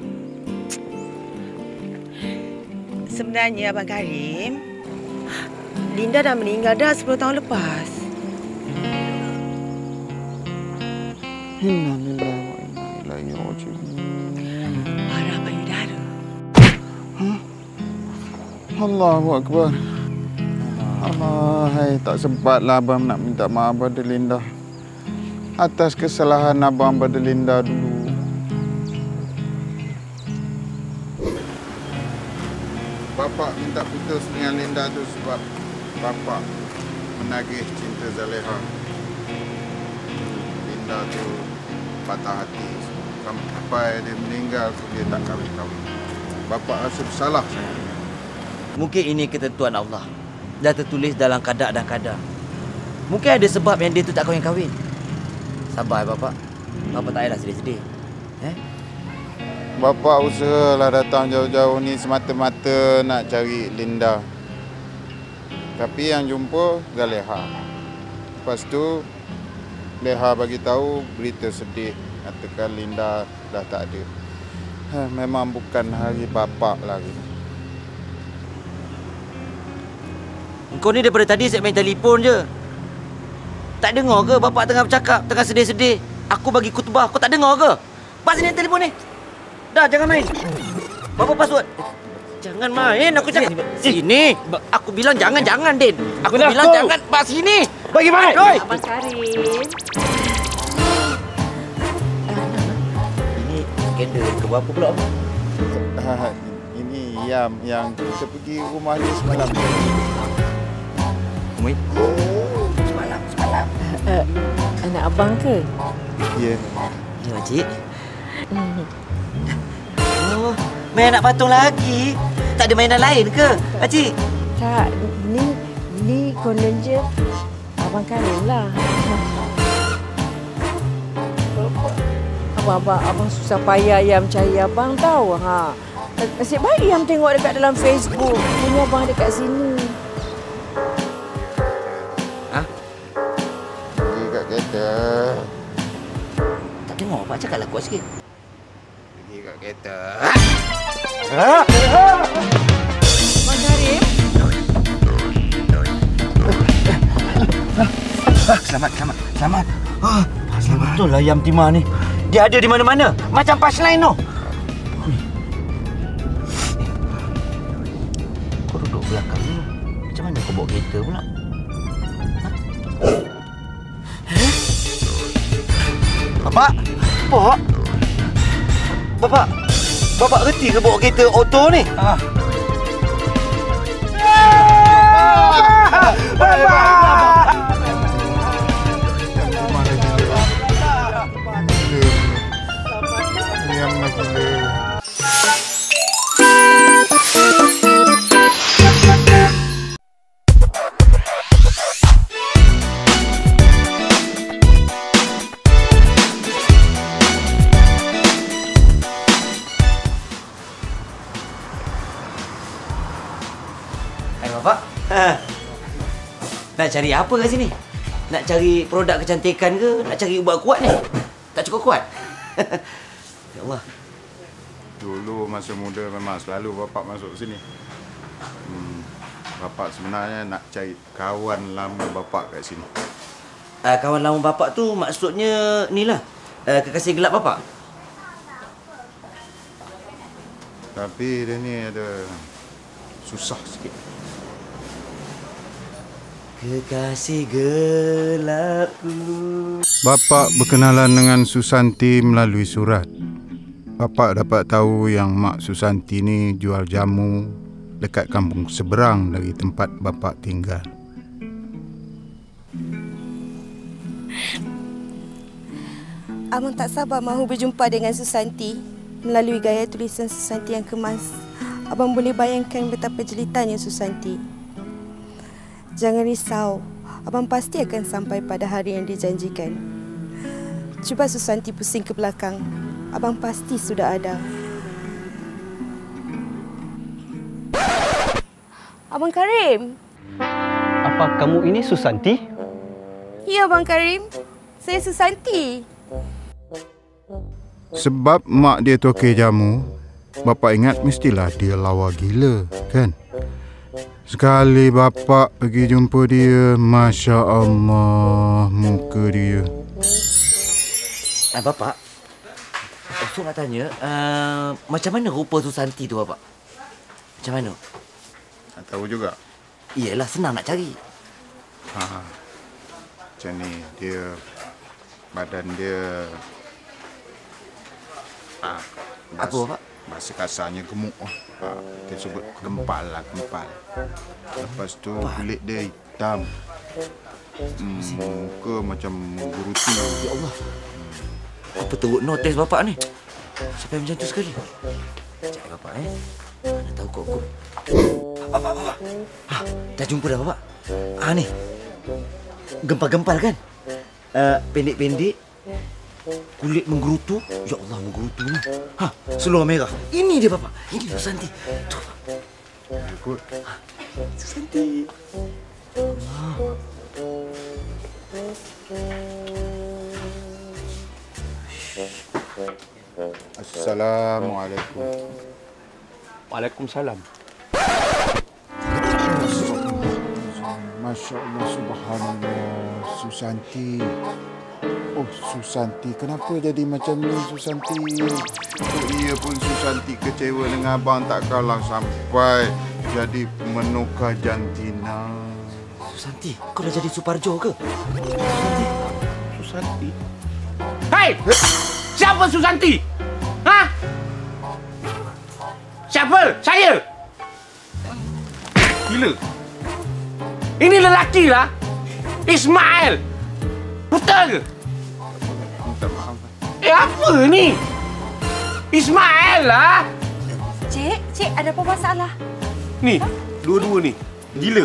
Sebenarnya Abang Karim, Linda dah meninggal dah sepuluh tahun lepas. Innalillahi wa inna ilaihi raji'un. Para payudara. Huh? Allahu Akbar. Allah, hai, tak sempatlah abang nak minta maaf pada Linda. Atas kesalahan abang pada Linda dulu. Bapak minta putus dengan Linda tu sebab Bapak menagih cinta Zaliha. Linda tu patah hati sampai dia meninggal tu dia tak kahwin-kahwin. Bapak rasa bersalah sangat. Mungkin ini ketentuan Allah. Dah tertulis dalam qada dan qadar. Mungkin ada sebab yang dia tu tak kahwin-kahwin. Sabar Bapak. Bapak tak payahlah sedih-sedih. Eh? Bapa usahalah datang jauh-jauh ni semata-mata nak cari Linda. Tapi yang jumpa Zaliha. Lepas tu Liha bagi tahu berita sedih katakan Linda dah tak ada. Ha, memang bukan hari bapa lagi. Kau ni daripada tadi saya main telefon je. Tak dengar ke bapak tengah bercakap, tengah sedih-sedih? Aku bagi khutbah, kau tak dengar ke? Pas sini telefon ni. Dah, jangan main. Berapa password? Jangan main, aku cakap. Sini. Aku bilang jangan, jangan, Din. Aku Benar bilang kau. Jangan. Pas sini. Bagi main. Doi. Abang Karim. Ini skandal ke berapa pula? Ha, ini Yam yang kita pergi rumah dia semalam. Mui. Oh, semalam, semalam. Uh, anak abang ke? Ya. Ya, Pakcik. Oh, main nak patung lagi? Tak ada mainan lain ke, Pakcik? Tak, ni ni konon je Abang Karim lah. Abang, abang, abang susah payah Yam cari abang tahu. Ha. Nasib baik Yam tengok dekat dalam Facebook. Punya abang dekat sini. Ha? Pergi kat kereta. Tak dengar, Pak cakaplah kuat sikit. Pergi kat kereta. Ha? Abang Karim? Selamat, selamat, selamat. Ah, selamat. Betul lah Yam Timah ni. Dia ada di mana-mana. Macam punchline tu. Kau duduk belakang dulu. Macam mana kau bawa kereta pula? Ha? Eh? Bapak? Bapak? Bapak? Bapak reti ke bawa kereta auto ni? Ah. Bapak! Hai Bapak. Ha. Nak cari apa kat sini? Nak cari produk kecantikan ke? Nak cari ubat kuat ni? Tak cukup kuat? Ya Allah. Dulu masa muda memang selalu bapak masuk sini. Hmm, bapak sebenarnya nak cari kawan lama bapak kat sini. Uh, kawan lama bapak tu maksudnya ni lah. Uh, kekasih gelap bapak. Tapi dia ni ada susah sikit. Kekasih gelapku. Bapak berkenalan dengan Susanti melalui surat. Bapak dapat tahu yang Mak Susanti ni jual jamu dekat kampung seberang dari tempat bapak tinggal. Abang tak sabar mahu berjumpa dengan Susanti. Melalui gaya tulisan Susanti yang kemas, abang boleh bayangkan betapa jelitannya Susanti. Jangan risau, abang pasti akan sampai pada hari yang dijanjikan. Cuba Susanti pusing ke belakang, abang pasti sudah ada. Abang Karim. Apa kamu ini Susanti? Ya, Abang Karim. Saya Susanti. Sebab mak dia tokey jamu, bapak ingat mestilah dia lawa gila, kan? Sekali bapak pergi jumpa dia, Masya Allah, muka dia. Ah, bapak, aku nak tanya, uh, macam mana rupa Susanti tu, bapak? Macam mana? Tak tahu juga. Iyalah, senang nak cari. Ha, macam ni, dia, badan dia... Ah, apa, Bapak? Bahasa kasarnya gemuk. Ha, kita sebut gempal lah, gempal. Lepas tu kulit dia hitam. Hmm, muka macam menggerutu. Ya Allah. Hmm. Apa teruk notis bapak ni? Sampai macam tu sekali. Cakap bapak eh. Mana tahu kok kot. Bapak, bapak. Ha, dah jumpa dah bapak. Ah ni. Gempal-gempal kan? Uh, pendek-pendek. Kulit menggerutu. Ya Allah, menggerutu ni. Ha, seluar merah. Ini dia bapak. Ini Susanti. Tu bapak. Ikut. Ha, Susanti. Allah. Assalamualaikum. Waalaikumsalam. Masya Allah, subhanallah. Susanti. Oh, Susanti. Kenapa jadi macam ni, Susanti? Oh, iya pun Susanti kecewa dengan abang tak kalah sampai jadi menukar jantina. Susanti, kau dah jadi Suparjo ke? Susanti. Susanti. Hei! Siapa Susanti? Ha? Siapa? Saya? Gila. Ini lelaki lah. Ismail. Betul ke? Minta maaf. Eh, apa ni? Ismail lah. Cik, cik, ada apa masalah? Ni, dua-dua ni. Gila.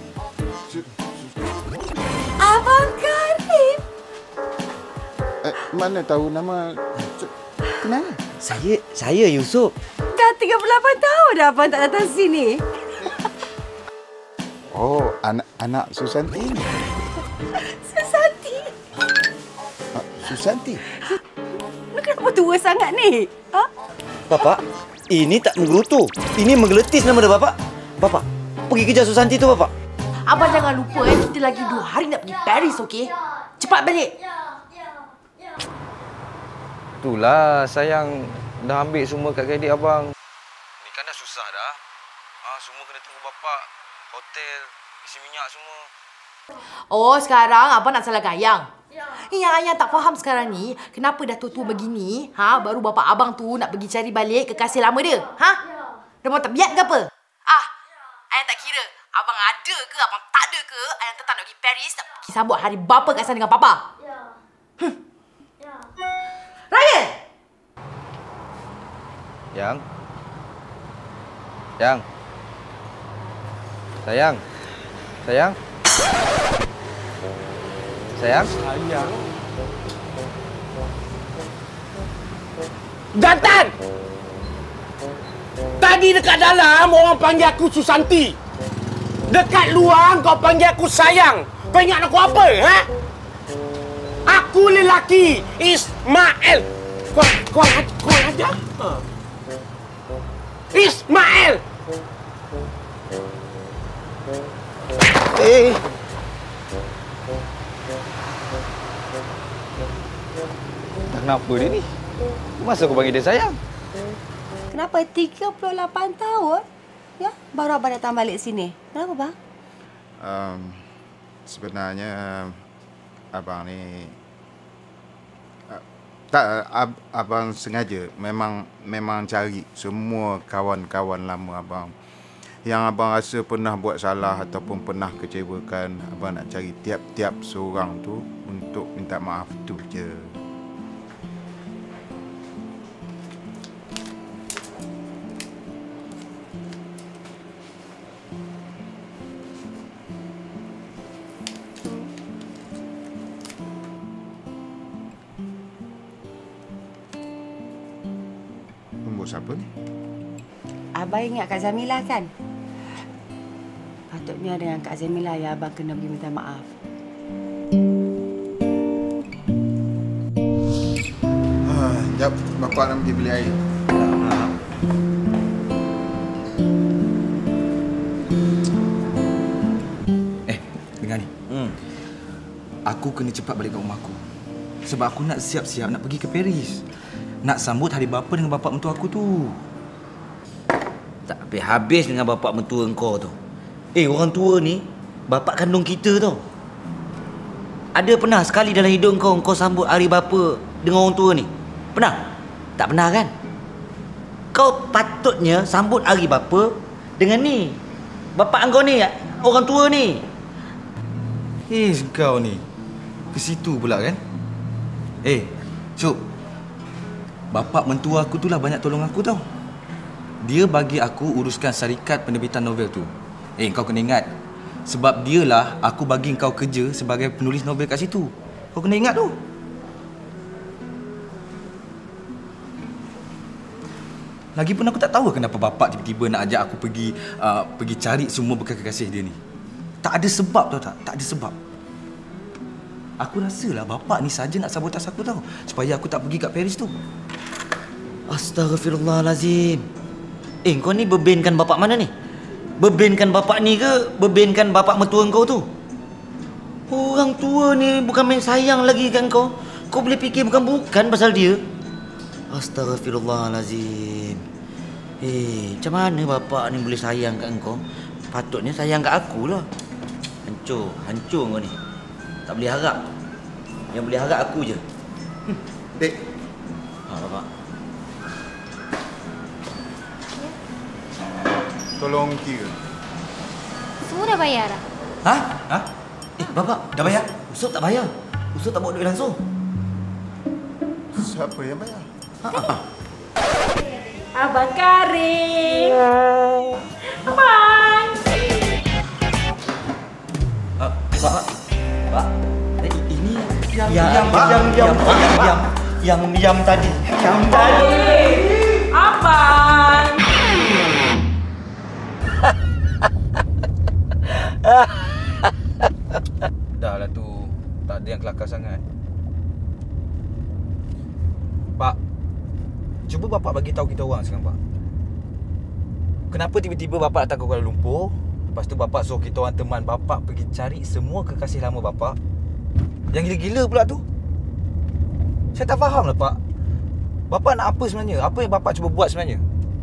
Abang Karim. Eh, mana tahu nama... Kenapa? Saya, saya Yusuf. Dah tiga puluh lapan tahun dah abang tak datang sini. Oh, anak-anak Susanti ni. Susanti. Ah, Susanti. Lu kenapa tua sangat ni? Ha? Bapak, ini tak menggerutu. Ini menggeletis nama dia Bapak. Bapak, pergi kejar Susanti tu Bapak. Abang jangan lupa eh, kita lagi dua hari nak pergi Paris, okey? Cepat balik. Itulah sayang dah ambil semua kat kredit abang. Ni kan dah susah dah. Ah, semua kena tunggu bapak. Hotel, isi minyak semua. Oh, sekarang abang nak salah gayang. Yang ayah tak faham sekarang ni, kenapa dah tua-tua begini, ha, baru bapak abang tu nak pergi cari balik kekasih lama dia. Ha? Dia mau tak biat ke apa? Ah, ayah tak kira. Abang ada ke, abang tak ada ke, ayah tetap nak pergi Paris, nak pergi sambut hari bapa kat sana dengan papa. Hm. Ryan! Yang? Yang? Sayang? Sayang? Sayang? Sayang? Jantan! Tadi dekat dalam orang panggil aku Susanti. Dekat luar kau panggil aku sayang. Kau ingat aku apa, ha? Aku lelaki Ismail. Kau kau kau aja. Ha. Ismail. Eh. Kenapa dia ni? Masa aku panggil dia sayang? Kenapa tiga puluh lapan tahun? Ya, baru abang datang balik sini. Kenapa, bang? Um, sebenarnya abang ni uh, tak ab, abang sengaja memang memang cari semua kawan-kawan lama abang yang abang rasa pernah buat salah ataupun pernah kecewakan. Abang nak cari tiap-tiap seorang tu untuk minta maaf tu je. Siapa ni? Abang ingat Kak Zamilah kan? Patutnya dengan Kak Zamilah yang abang kena pergi minta maaf. Ah, jap, bapak nak pergi beli air. Eh, dengar ni. Hmm. Aku kena cepat balik ke rumah aku. Sebab aku nak siap-siap nak pergi ke Paris. Nak sambut hari bapa dengan bapak mentua aku tu. Tak habis-habis dengan bapak mentua engkau tu. Eh, orang tua ni bapak kandung kita tau. Ada pernah sekali dalam hidup engkau engkau sambut hari bapa dengan orang tua ni? Pernah? Tak pernah kan? Kau patutnya sambut hari bapa dengan ni. Bapak engkau ni, orang tua ni. Eh, kau ni. Ke situ pula kan? Eh, Cuk. Bapak mentua aku tu lah banyak tolong aku tau. Dia bagi aku uruskan syarikat penerbitan novel tu. Eh, kau kena ingat. Sebab dialah aku bagi kau kerja sebagai penulis novel kat situ. Kau kena ingat tu. Lagipun aku tak tahu kenapa bapak tiba-tiba nak ajak aku pergi uh, pergi cari semua bekas kekasih dia ni. Tak ada sebab tau tak? Tak ada sebab. Aku rasalah bapak ni saja nak sabotas aku tau. Supaya aku tak pergi kat Paris tu. Astaghfirullahalazim. Eh, kau ni bebenkan bapak mana ni? Bebenkan bapak ni ke bebenkan bapak mentua kau tu? Orang tua ni bukan main sayang lagi kan kau. Kau boleh fikir bukan-bukan pasal dia. Astaghfirullahalazim. Eh, macam mana bapak ni boleh sayang kat kau? Patutnya sayang kat aku lah. Hancur, hancur kau ni. Tak boleh harap. Yang boleh harap aku je. Hmm. Dek. Ha, bapak. Tolong kira. Semua dah bayar dah? Ha? Ha? Eh, bapak, dah bayar? Usop tak bayar. Usop tak bawa duit langsung. Siapa yang bayar? Ha, ha. Abang Karim. Abang. Uh, Pak. Pak. Eh, ini yang yang yang yang yang yang yang yang yang yang tadi. Yang tadi. Abang. Dah lah tu. Tak ada yang kelakar sangat. Pak, cuba bapak bagi tahu kita orang sekarang, Pak. Kenapa tiba-tiba bapak datang ke Kuala Lumpur? Lepas tu bapak suruh kita orang teman bapak pergi cari semua kekasih lama bapak. Yang gila-gila pula tu. Saya tak faham lah, Pak. Bapak nak apa sebenarnya? Apa yang bapak cuba buat sebenarnya?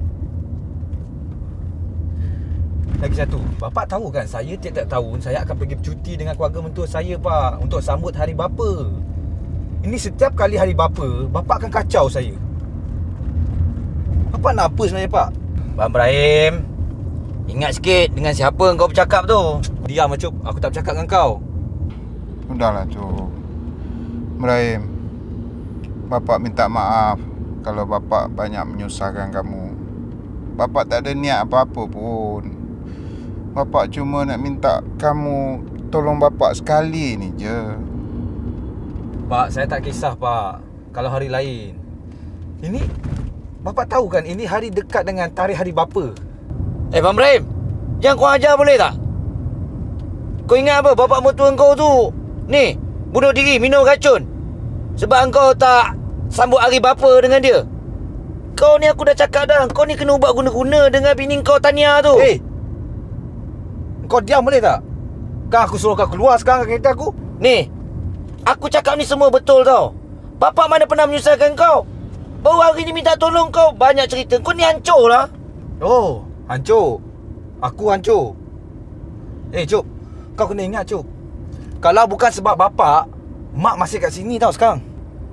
Lagi satu, bapak tahu kan saya tiap-tiap tahun saya akan pergi bercuti dengan keluarga mentua saya, Pak, untuk sambut hari bapa. Ini setiap kali hari bapa, bapak akan kacau saya. Bapak nak apa sebenarnya, Pak? Abang Ibrahim, ingat sikit dengan siapa kau bercakap tu. Diam, Cuk. Aku tak bercakap dengan kau. Udahlah, Cuk. Ibrahim, bapak minta maaf kalau bapak banyak menyusahkan kamu. Bapak tak ada niat apa-apa pun. Bapak cuma nak minta kamu tolong bapak sekali ni je. Pak, saya tak kisah, Pak. Kalau hari lain. Ini, bapak tahu kan ini hari dekat dengan tarikh hari bapa. Eh, Abang Ibrahim, jangan kau ajar boleh tak? Kau ingat apa bapak mertua kau tu ni bunuh diri, minum racun sebab kau tak sambut hari bapa dengan dia. Kau ni aku dah cakap dah, kau ni kena ubat guna-guna dengan bini kau Tania tu. Eh, kau diam boleh tak? Kan aku suruh kau keluar sekarang kat kereta aku. Ni, aku cakap ni semua betul tau. Bapak mana pernah menyusahkan kau. Baru hari ni minta tolong kau, banyak cerita. Kau ni hancur lah. Oh, hancur. Aku hancur. Eh, Cuk, kau kena ingat, Cuk. Kalau bukan sebab bapak, mak masih kat sini tau sekarang.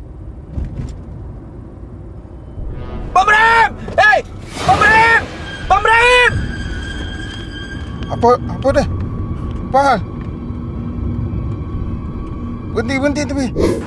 Bang Ibrahim! Hey! Bang Ibrahim! Bang Ibrahim! Apa apa dah? Apa hal? Berhenti, berhenti tapi.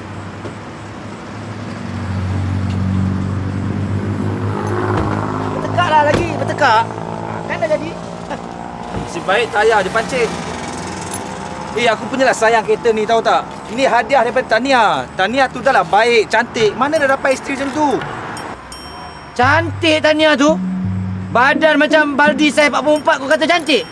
Bertekak lah lagi, bertekak. Kan dah jadi. Si baik tayar dia pancing. Eh, aku punyalah sayang kereta ni tahu tak? Ini hadiah daripada Tania. Tania tu dah lah baik, cantik. Mana dah dapat isteri macam tu? Cantik Tania tu? Badan macam Baldi saya empat puluh empat kau kata cantik?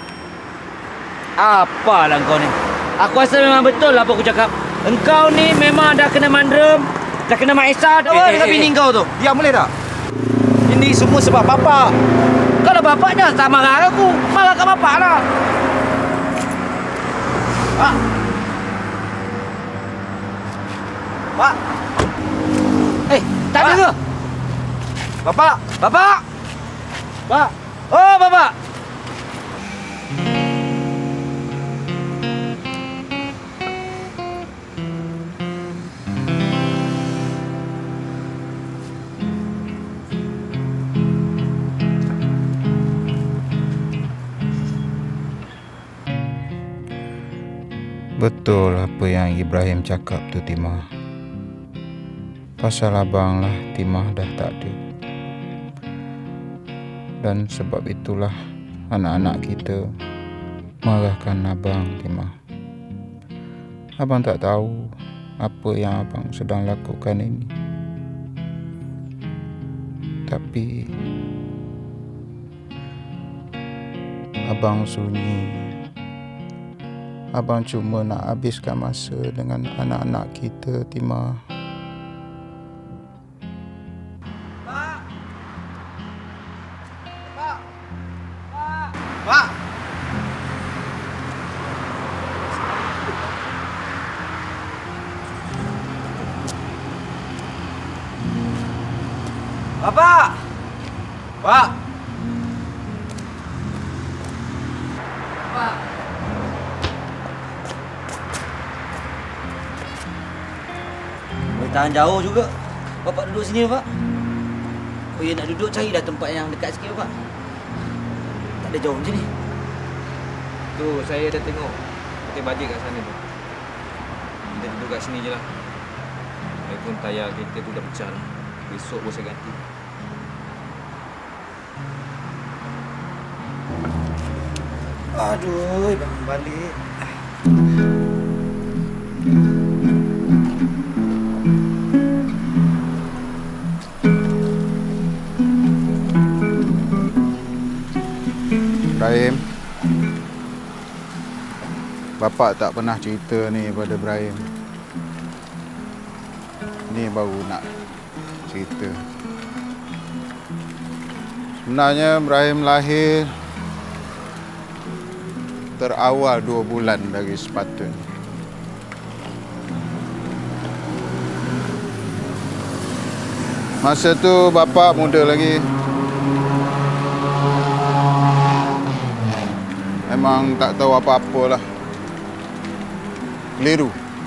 Apalah kau ni? Aku rasa memang betul lah apa aku cakap. Engkau ni memang dah kena mandrem, dah kena maisah tu eh, dengan eh, bini eh. kau tu. Diam boleh tak? Ini semua sebab bapak. Kalau bapak jangan tak marah aku. Marah kat bapak lah. Pak. Pak. Eh, tak ada ke? Bapak. Bapak. Pak. Oh, bapak. Betul apa yang Ibrahim cakap tu, Timah. Pasal abang lah Timah dah tak ada. Dan sebab itulah anak-anak kita marahkan abang, Timah. Abang tak tahu apa yang abang sedang lakukan ini. Tapi abang sunyi. Abang cuma nak habiskan masa dengan anak-anak kita, Timah. Pak. Pak. Pak. Pak. Bapak! Pak! Pak. Boleh tahan jauh juga. Bapak duduk sini, Pak. Oh ya, nak duduk carilah tempat yang dekat sikit, Pak. Tak ada jauh macam ni. Tu, saya dah tengok hotel bajet kat sana tu. Kita duduk kat sini je lah. Walaupun tayar kereta tu dah pecah lah. Besok pun saya ganti. Aduh, bangun balik. Ibrahim, Bapak tak pernah cerita ni pada Ibrahim. Ni baru nak cerita. Sebenarnya Ibrahim lahir terawal dua bulan dari sepatutnya. Masa tu bapa muda lagi. Memang tak tahu apa-apa lah. Keliru.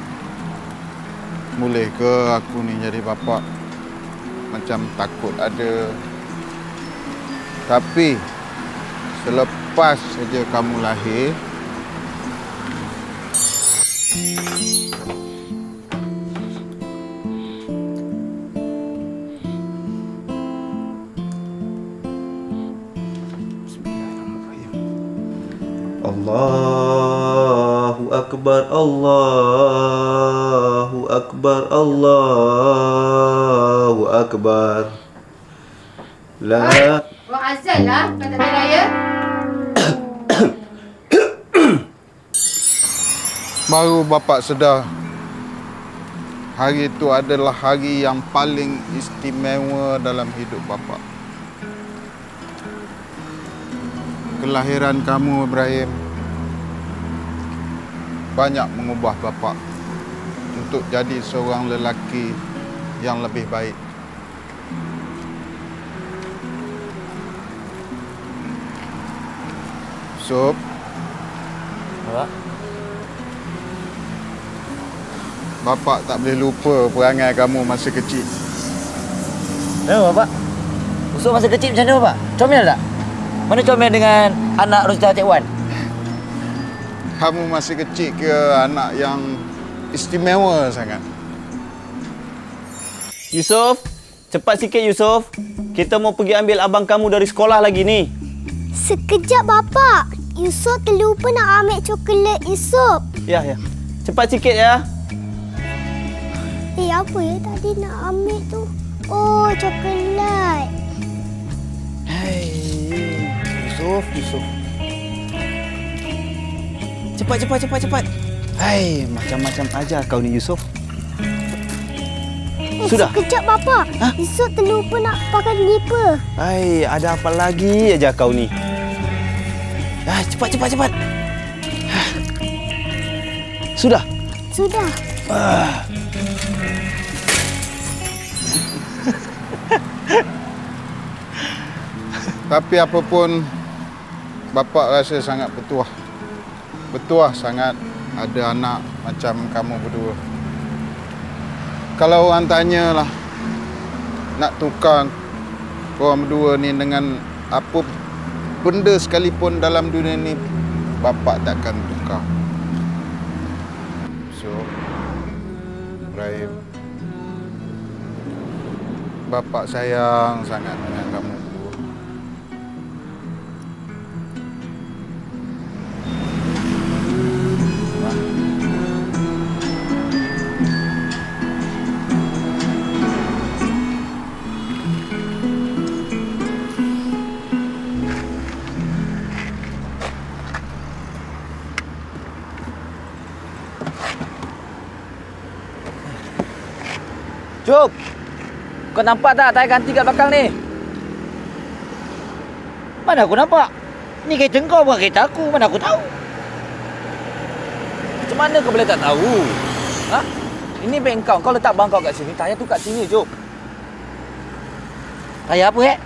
Boleh ke aku ni jadi bapa? Macam takut ada. Tapi selepas saja kamu lahir, Allahu Akbar, Allahu Akbar, Allahu Akbar. La Buat azan lah, kata raya. baru bapa sedar hari itu adalah hari yang paling istimewa dalam hidup bapa. Kelahiran kamu, Ibrahim, banyak mengubah bapa untuk jadi seorang lelaki yang lebih baik. Sob. Bapak. Bapak tak boleh lupa perangai kamu masa kecil. Kenapa, Bapak? Usuk masa kecil macam mana, Bapak? Comel tak? Mana comel dengan anak Rosita Cik Wan? Kamu masih kecil ke anak yang istimewa sangat? Yusuf, cepat sikit Yusuf. Kita mau pergi ambil abang kamu dari sekolah lagi ni. Sekejap, Bapa. Yusuf terlupa nak ambil coklat Yusuf. Ya, ya. Cepat sikit ya. Eh, apa ya tadi nak ambil tu? Oh, coklat. Hei, Yusuf, Yusuf. Cepat, cepat, cepat, cepat. Hai, macam-macam aja kau ni Yusuf. Eh, Sudah. Sekejap, Bapa. Ha? Yusuf terlupa nak pakai nipper. Hai, ada apa lagi aja kau ni? Ah, cepat, cepat, cepat. Sudah. Sudah. Ah. Tapi apapun, Bapak rasa sangat bertuah. Bertuah sangat ada anak macam kamu berdua. Kalau orang tanyalah, nak tukar korang berdua ni dengan apa benda sekalipun dalam dunia ni, Bapak takkan tukar. So, Ibrahim, Bapak sayang sangat dengan kamu. Cuk, kau nampak tak tayar ganti kat belakang ni? Mana aku nampak? Ni kereta kau bukan kereta aku, mana aku tahu? Macam mana kau boleh tak tahu? Ha? Ini bank kau, kau letak bank kau kat sini, tayar tu kat sini, Cuk. Tayar apa, eh?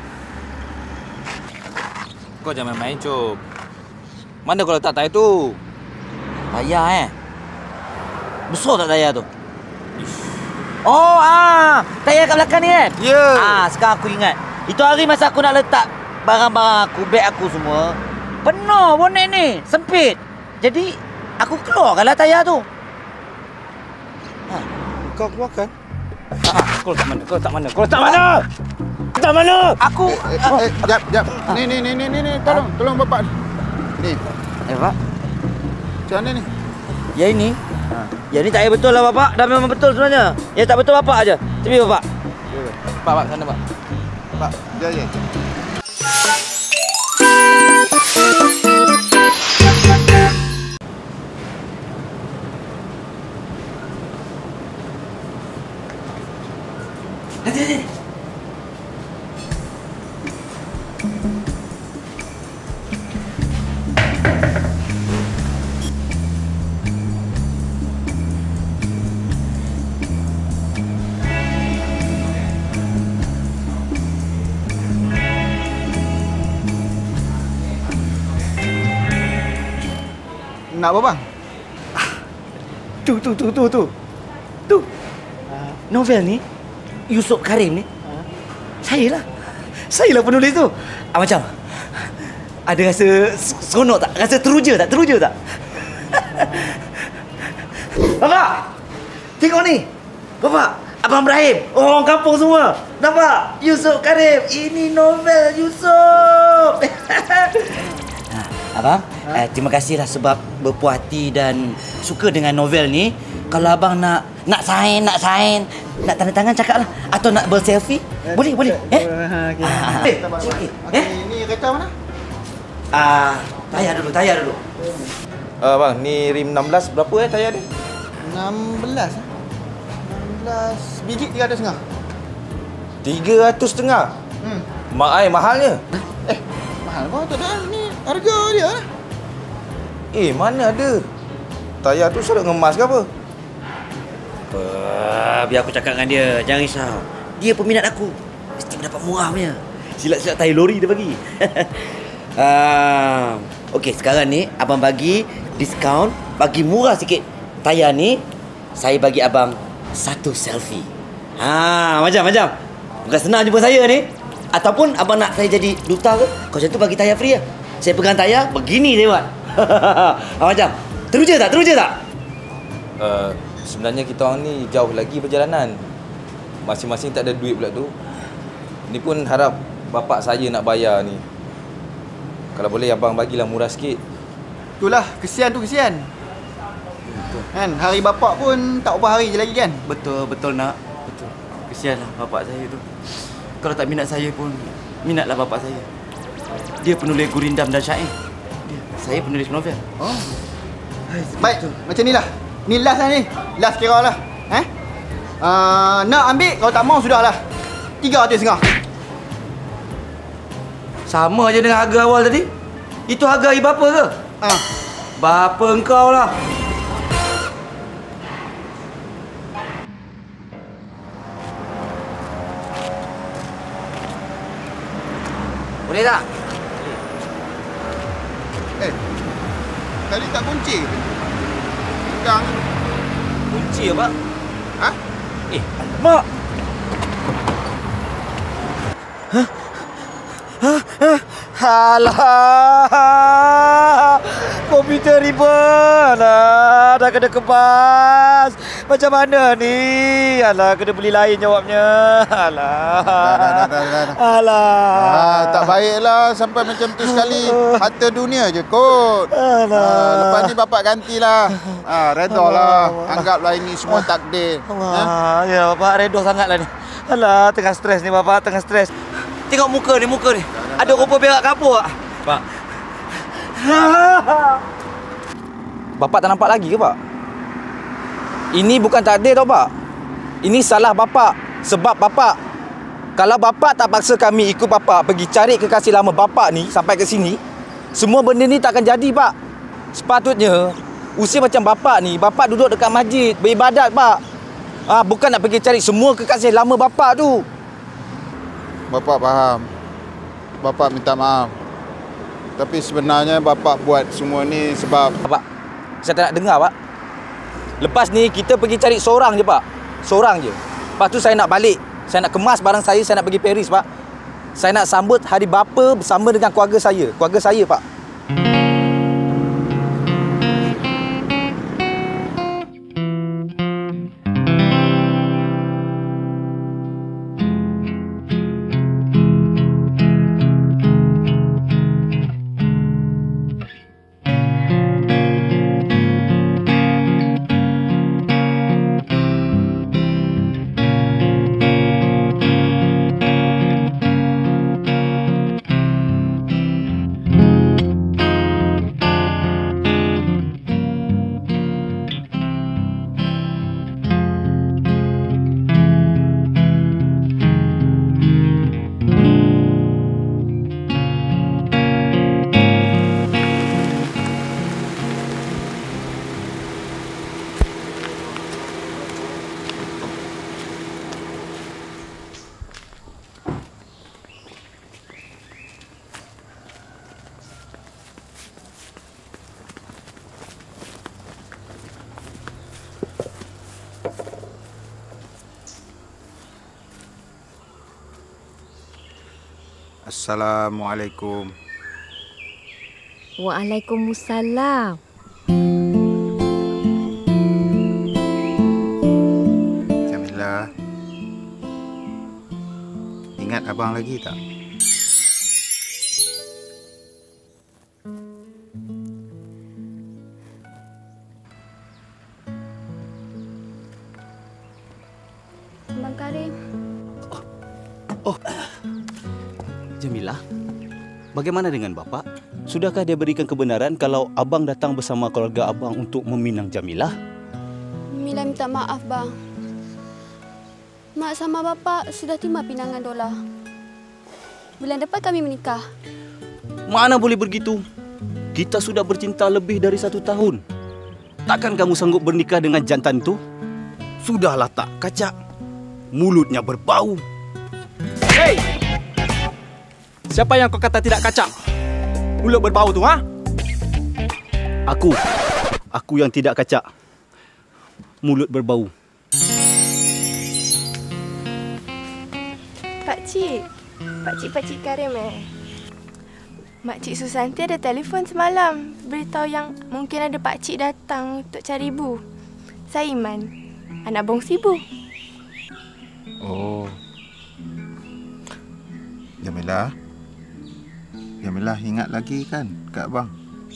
Kau jangan main-main, Cuk. Mana kau letak tayar tu? Tayar, eh? Besar tak tayar tu? Oh, ah, tayar kat belakang ni kan? Ya. Yeah. Ah, sekarang aku ingat. Itu hari masa aku nak letak barang-barang aku, beg aku semua, penuh bonet ni, sempit. Jadi, aku keluarkanlah tayar tu. Ha, kau keluarkan? Ah, kau letak mana? Kau letak mana? Kau letak mana? Letak mana? Aku... Eh, eh, eh, jap, jap. Ni, ni, ni, ni, ni, ni. Tolong, tolong bapak. Ni. Eh, Pak. Macam mana ni? Ya ini. Ha. Ya ini tak betul lah bapak. Dah memang betul sebenarnya. Ya tak betul bapak aja. Tapi bapak. Pak, pak sana pak. Pak, ya ya. Nanti nanti. Nak apa bang? Tu tu tu tu tu. Tu. Uh, novel ni Yusuf Karim ni. Uh. Saya lah. Saya lah penulis tu. Ah, macam ada rasa seronok tak? Rasa teruja tak? Teruja tak? Bapak! Tengok ni. Bapak, Abang Ibrahim, orang kampung semua. Nampak? Yusuf Karim. Ini novel Yusuf. Abang, ha? eh, terima kasihlah sebab berpuas hati dan suka dengan novel ni. Kalau abang nak nak sign, nak sign, nak tanda tangan cakaplah, atau nak berselfie, eh, boleh, boleh. Eh? Okey. Ah, Okey. okey. Okey, ni kereta mana? Ah, tayar dulu, tayar dulu. Uh, bang, ni rim enam belas berapa eh tayar dia? enam belas. enam belas biji tiga ratus setengah. tiga ratus setengah? Hmm. Mak ai mahalnya. Eh, mahal kau tak ada ni harga dia lah. Eh, mana ada? Tayar tu suruh ngemas ke apa? Apa? Biar aku cakap dengan dia, jangan risau. Dia peminat aku. Mesti mendapat murah punya. Silat-silat tayar lori dia bagi. uh, Okey, sekarang ni abang bagi diskaun, bagi murah sikit. Tayar ni saya bagi abang satu selfie. Ha, macam macam. Bukan senang jumpa saya ni. Ataupun abang nak saya jadi duta ke? Kau macam tu bagi tayar free lah. Saya pegang tayar, begini saya buat. Ha, macam. Teruja tak? Teruja tak? Uh, sebenarnya kita orang ni jauh lagi perjalanan. Masing-masing tak ada duit pula tu. Ni pun harap bapak saya nak bayar ni. Kalau boleh abang bagilah murah sikit. Itulah, kesian tu kesian. Betul. Kan, hari bapak pun tak berapa hari je lagi kan? Betul, betul nak. Betul. Kesianlah bapak saya tu. Kalau tak minat saya pun, minatlah bapak saya. Dia penulis gurindam dan syair. Dia, saya penulis novel. Oh. Baik, macam ni lah. Ni last lah ni. Last kira lah. Eh? Uh, nak ambil, kalau tak mau sudahlah. Tiga ratus setengah. Sama je dengan harga awal tadi. Itu harga ibu bapa ke? Ha. Bapa engkau lah. Boleh tak? Eh, tadi tak kunci. Pegang. Kunci apa? Ha? Eh, mak. Hah? Hah? Hah? Alah, komputer ribbon lah, dah kena kebas. Macam mana ni? Alah, kena beli lain jawabnya. Alah. Dah, dah, dah, dah, dah. Alah. Ah, tak baiklah sampai macam tu sekali. Harta dunia je kot. Alah. Ah, lepas ni bapak gantilah. Ah, redha lah. Anggaplah ini semua takdir. Allah, ya bapak redha sangatlah ni. Alah, tengah stres ni bapak, tengah stres. Tengok muka ni, muka ni. Ada rupa berak kapur tak? Pak. Bapak tak nampak lagi ke, Pak? Ini bukan takdir tau, Pak. Ini salah bapak. Sebab bapak, kalau bapak tak paksa kami ikut bapak pergi cari kekasih lama bapak ni sampai ke sini, semua benda ni takkan jadi, Pak. Sepatutnya, usia macam bapak ni, bapak duduk dekat masjid, beribadat, Pak. Ah, bukan nak pergi cari semua kekasih lama bapak tu. Bapak faham. Bapak minta maaf. Tapi sebenarnya Bapak buat semua ni sebab... Pak, saya tak nak dengar, Pak. Lepas ni kita pergi cari seorang je, Pak. Seorang je. Lepas tu saya nak balik. Saya nak kemas barang saya, saya nak pergi Paris, Pak. Saya nak sambut hari bapa bersama dengan keluarga saya. Keluarga saya, Pak. Assalamualaikum. Waalaikumsalam. Jamilah, ingat abang lagi tak? Abang Karim. Oh, Jamilah, bagaimana dengan Bapak? Sudahkah dia berikan kebenaran kalau abang datang bersama keluarga abang untuk meminang Jamilah? Mila minta maaf, bang. Mak sama Bapak sudah terima pinangan Dola. Bulan depan kami menikah. Mana boleh begitu? Kita sudah bercinta lebih dari satu tahun. Takkan kamu sanggup bernikah dengan jantan tu? Sudahlah tak, Kacak. Mulutnya berbau. Hei! Siapa yang kau kata tidak kacak? Mulut berbau tu, ha? Aku. Aku yang tidak kacak. Mulut berbau. Pakcik. Pakcik, Pakcik Karim eh. Makcik Susanti ada telefon semalam. Beritahu yang mungkin ada pakcik datang untuk cari ibu. Saya Iman. Anak bongsi ibu. Oh. Jamilah. Jamilah ingat lagi kan kat abang?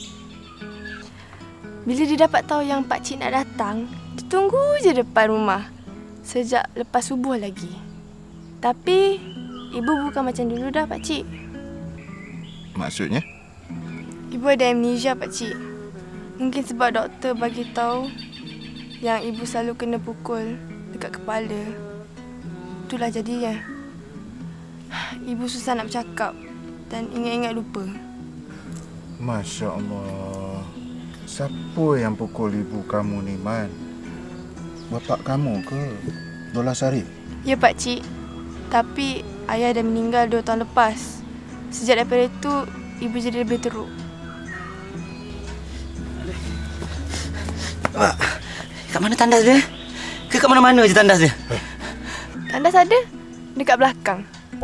Bila dia dapat tahu yang pakcik nak datang, dia tunggu je depan rumah. Sejak lepas subuh lagi. Tapi ibu bukan macam dulu dah, pakcik. Maksudnya? Ibu ada amnesia, pakcik. Mungkin sebab doktor bagi tahu yang ibu selalu kena pukul dekat kepala. Itulah jadinya. Ibu susah nak bercakap dan ingat-ingat lupa. Masya Allah. Siapa yang pukul ibu kamu ni, Man? Bapak kamu ke? Dola Sarif? Ya, pakcik. Tapi ayah dah meninggal dua tahun lepas. Sejak daripada itu, ibu jadi lebih teruk. Mak, kat mana tandas dia? Ke kat mana-mana je tandas dia? Tandas ada? Dekat belakang.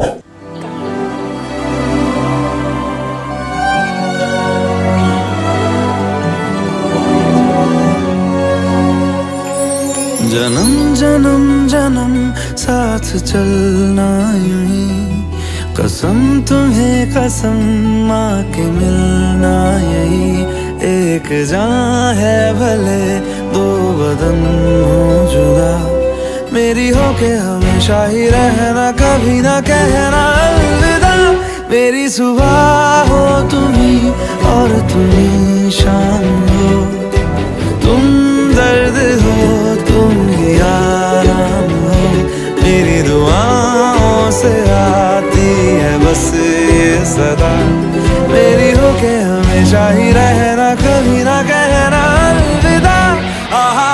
जन्म जन्म जन्म साथ चलना यूं ही कसम तुम्हें कसम माँ के मिलना यही एक जान है भले दो बदन हो जुदा मेरी हो के हमेशा ही रहना कभी ना कहना अलविदा मेरी सुबह हो तुम्ही और तुम्ही शाम हो तुम दर्द हो तुम ही आराम हो मेरी दुआओं से आती है बस ये सदा मेरी हो के हमेशा ही रहना कभी ना कहना अलविदा आहा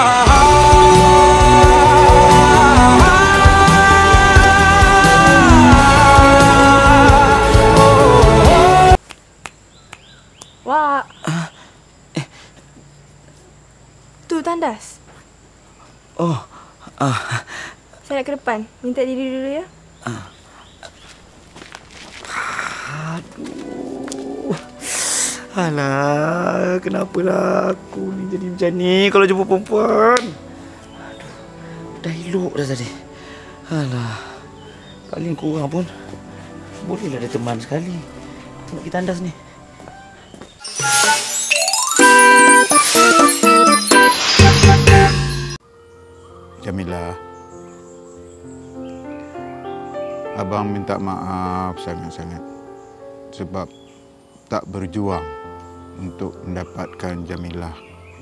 आहा Wak. Tu tandas. Oh. Ah. Saya nak ke depan. Minta diri dulu ya. Ah. Aduh. Alah, kenapalah aku ni jadi macam ni kalau jumpa perempuan. Aduh. Dah elok dah tadi. Alah. Paling kurang pun bolehlah ada teman sekali. Nak pergi tandas ni. Jamilah, abang minta maaf sangat-sangat sebab tak berjuang untuk mendapatkan Jamilah.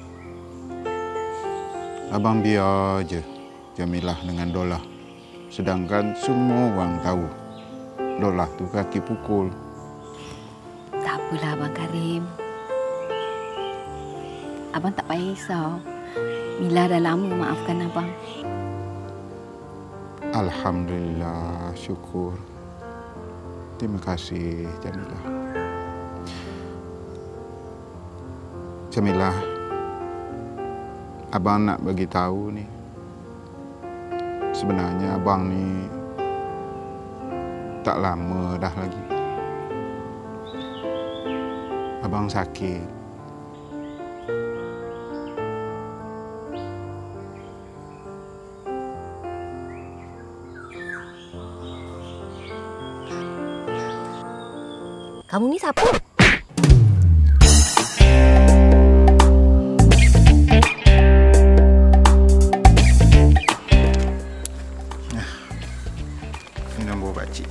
Abang biar je Jamilah dengan Dolah, sedangkan semua orang tahu Dolah tu kaki pukul. Tak apalah Abang Karim. Abang tak payah risau. Mila dah lama maafkan abang. Alhamdulillah, syukur. Terima kasih, Jamilah. Jamilah, abang nak bagi tahu ni. Sebenarnya abang ni tak lama dah lagi. Abang sakit. Kamu ni siapa? Ini nombor pakcik.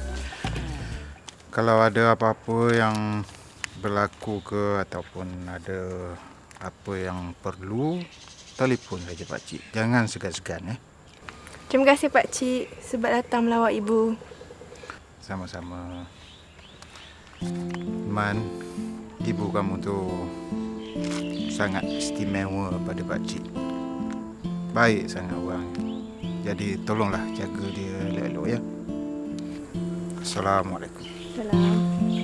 Kalau ada apa-apa yang berlaku ke ataupun ada apa yang perlu, telefon saja pakcik. Jangan segan-segan eh. Terima kasih Pakcik sebab datang melawat ibu. Sama-sama. Man, ibu kamu tu sangat istimewa pada pakcik. Baik sangat orang. Jadi tolonglah jaga dia elok-elok ya. Assalamualaikum. Salam.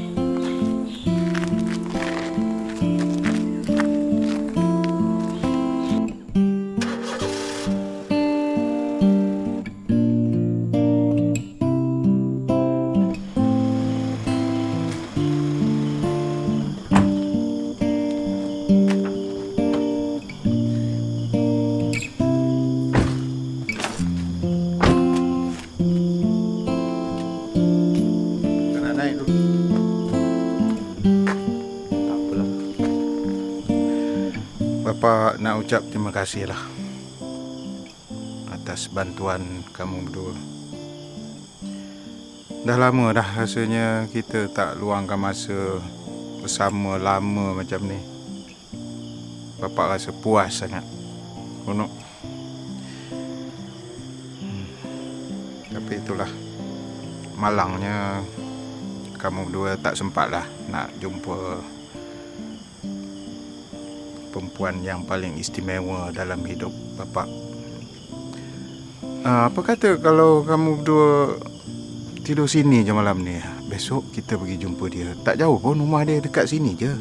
Bapa nak ucap terima kasihlah atas bantuan kamu berdua. Dah lama dah rasanya kita tak luangkan masa bersama lama macam ni. Bapa rasa puas sangat. Konok. Hmm. Tapi itulah malangnya kamu berdua tak sempatlah nak jumpa perempuan yang paling istimewa dalam hidup bapa. Uh, apa kata kalau kamu berdua tidur sini je malam ni? Besok kita pergi jumpa dia. Tak jauh pun, rumah dia dekat sini je.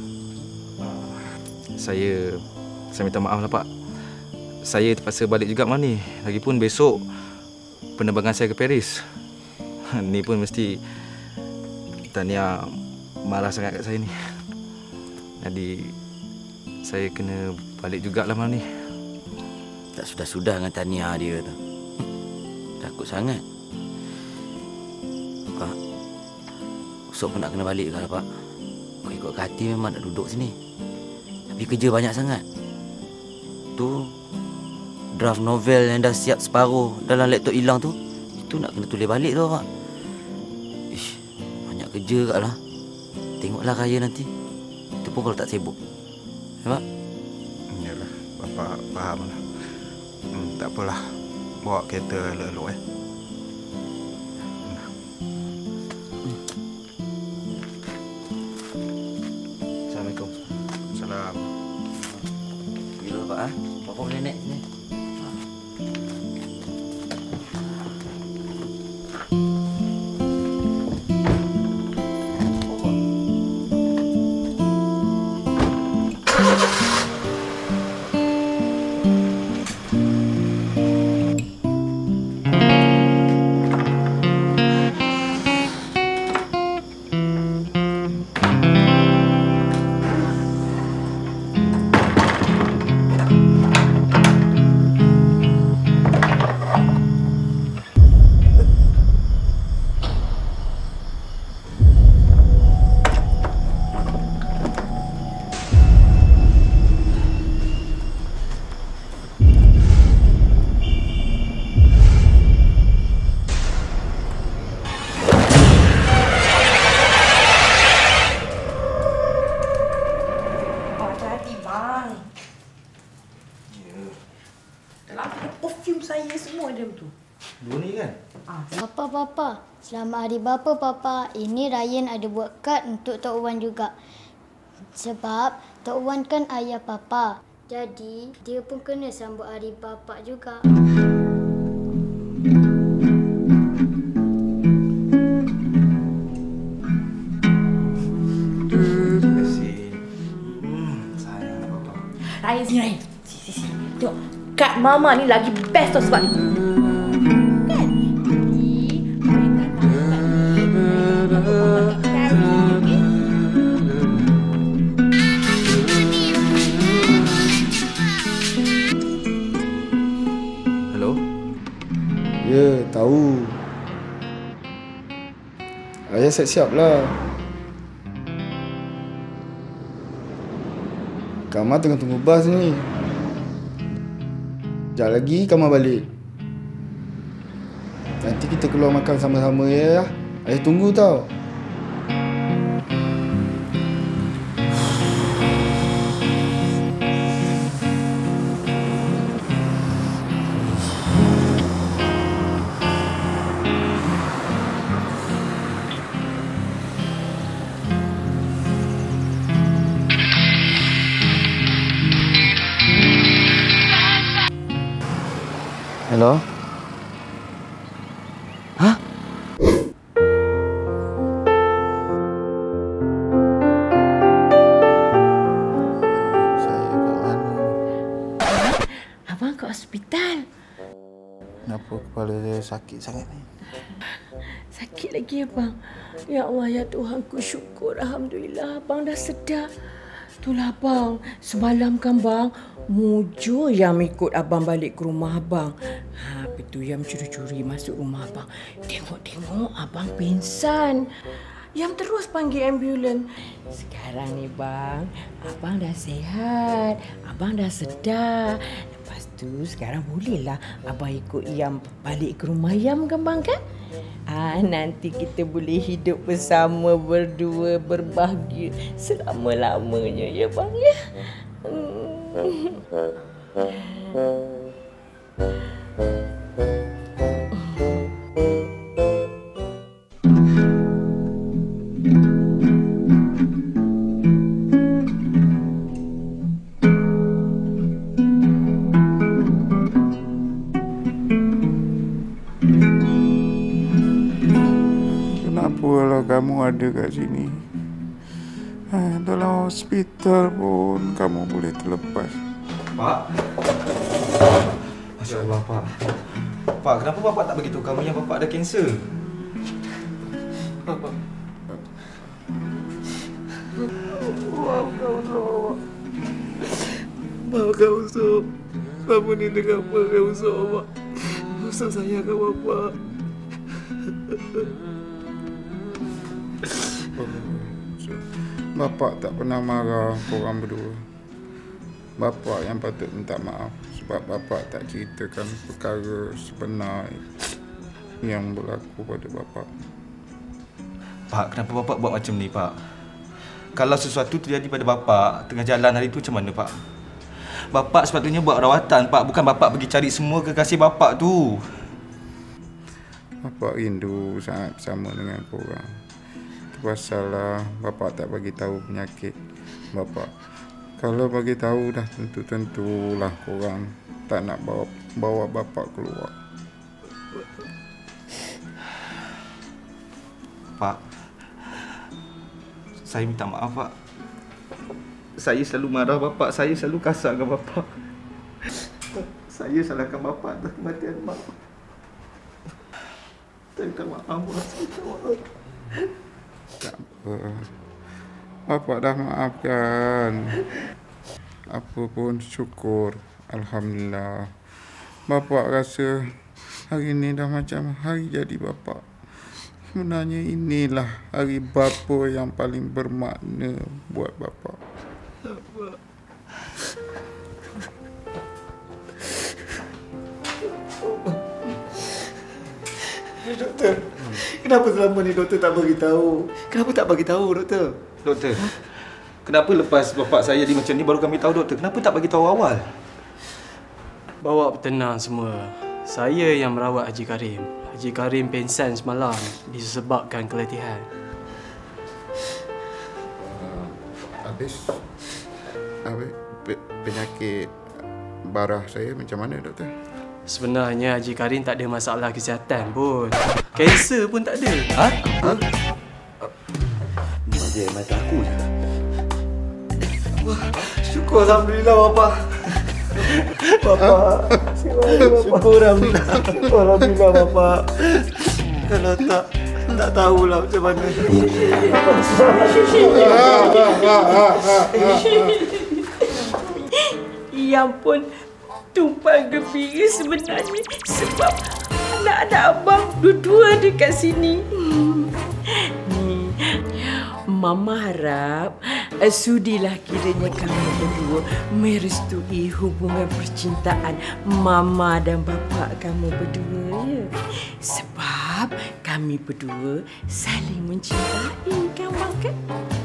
Saya saya minta maaf lah Pak. Saya terpaksa balik juga malam ni. Lagipun besok penerbangan saya ke Paris. Ni pun mesti Tania marah sangat kat saya ni. Jadi saya kena balik jugalah malam ni. Tak sudah-sudah dengan Tania dia tu. Takut sangat. Pak, esok pun nak kena balik juga lah Pak. Kau ikut ke hati memang nak duduk sini. Tapi kerja banyak sangat. Tu draft novel yang dah siap separuh dalam laptop hilang tu, itu nak kena tulis balik tu Pak. Ish, banyak kerja kat lah. Tengoklah raya nanti. Itu pun kalau tak sibuk. Ya, Pak? Yalah, Bapa faham lah. Hmm, tak apalah. Bawa kereta elok-elok eh. Assalamualaikum. Salam. Pergi dulu Pak. Bapak boleh naik sini. saya semua dia tu. Dua ni kan? Papa, Papa. Selamat Hari Bapa, Papa. Ini Ryan ada buat kad untuk Tok Wan juga. Sebab Tok Wan kan ayah Papa. Jadi, dia pun kena sambut Hari Bapa juga. Terima kasih. Hmm, sayang Papa. Ryan sini, Ryan. Sini, sini. Tengok. Kad Mama ni lagi best tau sebab ni. Ya, tahu. Ayah siap-siap lah. Kamar tengah tunggu bas ni. Sekejap lagi Kamar balik. Nanti kita keluar makan sama-sama ya. Ayah tunggu tau. Hello? Hah? Saya kat mana? Abang kat hospital. Kenapa kepala dia sakit sangat ni? Sakit lagi abang. Ya Allah, ya Tuhan, ku syukur. Alhamdulillah abang dah sedar. Itulah abang, semalam kan bang, Mujo yang ikut abang balik ke rumah abang. Ha, itu yang curi-curi masuk rumah abang. Tengok-tengok abang pingsan. Yang terus panggil ambulan. Sekarang ni bang, abang dah sihat. Abang dah sedar. Lepas tu sekarang bolehlah abang ikut Yam balik ke rumah Yam kan bang kan? Ah, nanti kita boleh hidup bersama berdua berbahagia selama-lamanya ya bang ya. Hmm. Kenapalah kamu ada kat sini? Ha, dalam hospital pun kamu boleh terlepas. Pak. Masya Allah, Pak. Pak, kenapa Bapak tak beritahu kami yang Bapak ada kanser? Bapak. Maafkan Usop. Maafkan Usop. Selama ni dengan apa kan Usop? Usop sayangkan Bapak. Bapak tak pernah marah korang berdua. Bapak yang patut minta maaf sebab bapak tak ceritakan perkara sebenar yang berlaku pada bapak. Pak, kenapa Bapak buat macam ni, Pak? Kalau sesuatu terjadi pada Bapak tengah jalan hari itu macam mana, Pak? Bapak sepatutnya buat rawatan, Pak. Bukan Bapak pergi cari semua kekasih Bapak tu. Bapak rindu sangat bersama dengan korang. Pasalah bapak tak bagi tahu penyakit bapak. Kalau bagi tahu dah tentu-tentulah korang tak nak bawa bawa bapak keluar. Pak, saya minta maaf, Pak. Saya selalu marah Bapak, saya selalu kasar dengan Bapak. Saya salahkan Bapak atas kematian Mak. Saya minta maaf, saya minta maaf. Tak apa. Bapak dah maafkan. Apa pun syukur. Alhamdulillah. Bapak rasa hari ni dah macam hari jadi bapak. Sebenarnya inilah hari bapa yang paling bermakna buat bapak. Bapak. Doktor, kenapa selama ni doktor tak bagi tahu? Kenapa tak bagi tahu, doktor? Doktor, kenapa lepas bapak saya jadi macam ni baru kami tahu, doktor? Kenapa tak bagi tahu awal? Bawa tenang semua. Saya yang merawat Haji Karim. Haji Karim pingsan semalam disebabkan keletihan. Uh, habis, habis penyakit barah saya macam mana, doktor? Sebenarnya Haji Karim tak ada masalah kesihatan pun. Kanser pun tak ada. Ha? Ha? Ni dia mata aku je. Wah, syukur Alhamdulillah Bapa. Bapa, syukur Alhamdulillah. Alhamdulillah Bapa. Kalau tak, tak tahulah macam mana. Ya ampun, tumpang gembira sebenarnya sebab anak-anak abang dua-dua dekat sini. Ni, Mama harap uh, sudilah kiranya kamu berdua merestui hubungan percintaan Mama dan Bapa kamu berdua, ya. Sebab kami berdua saling mencintai, kan Bang, kan?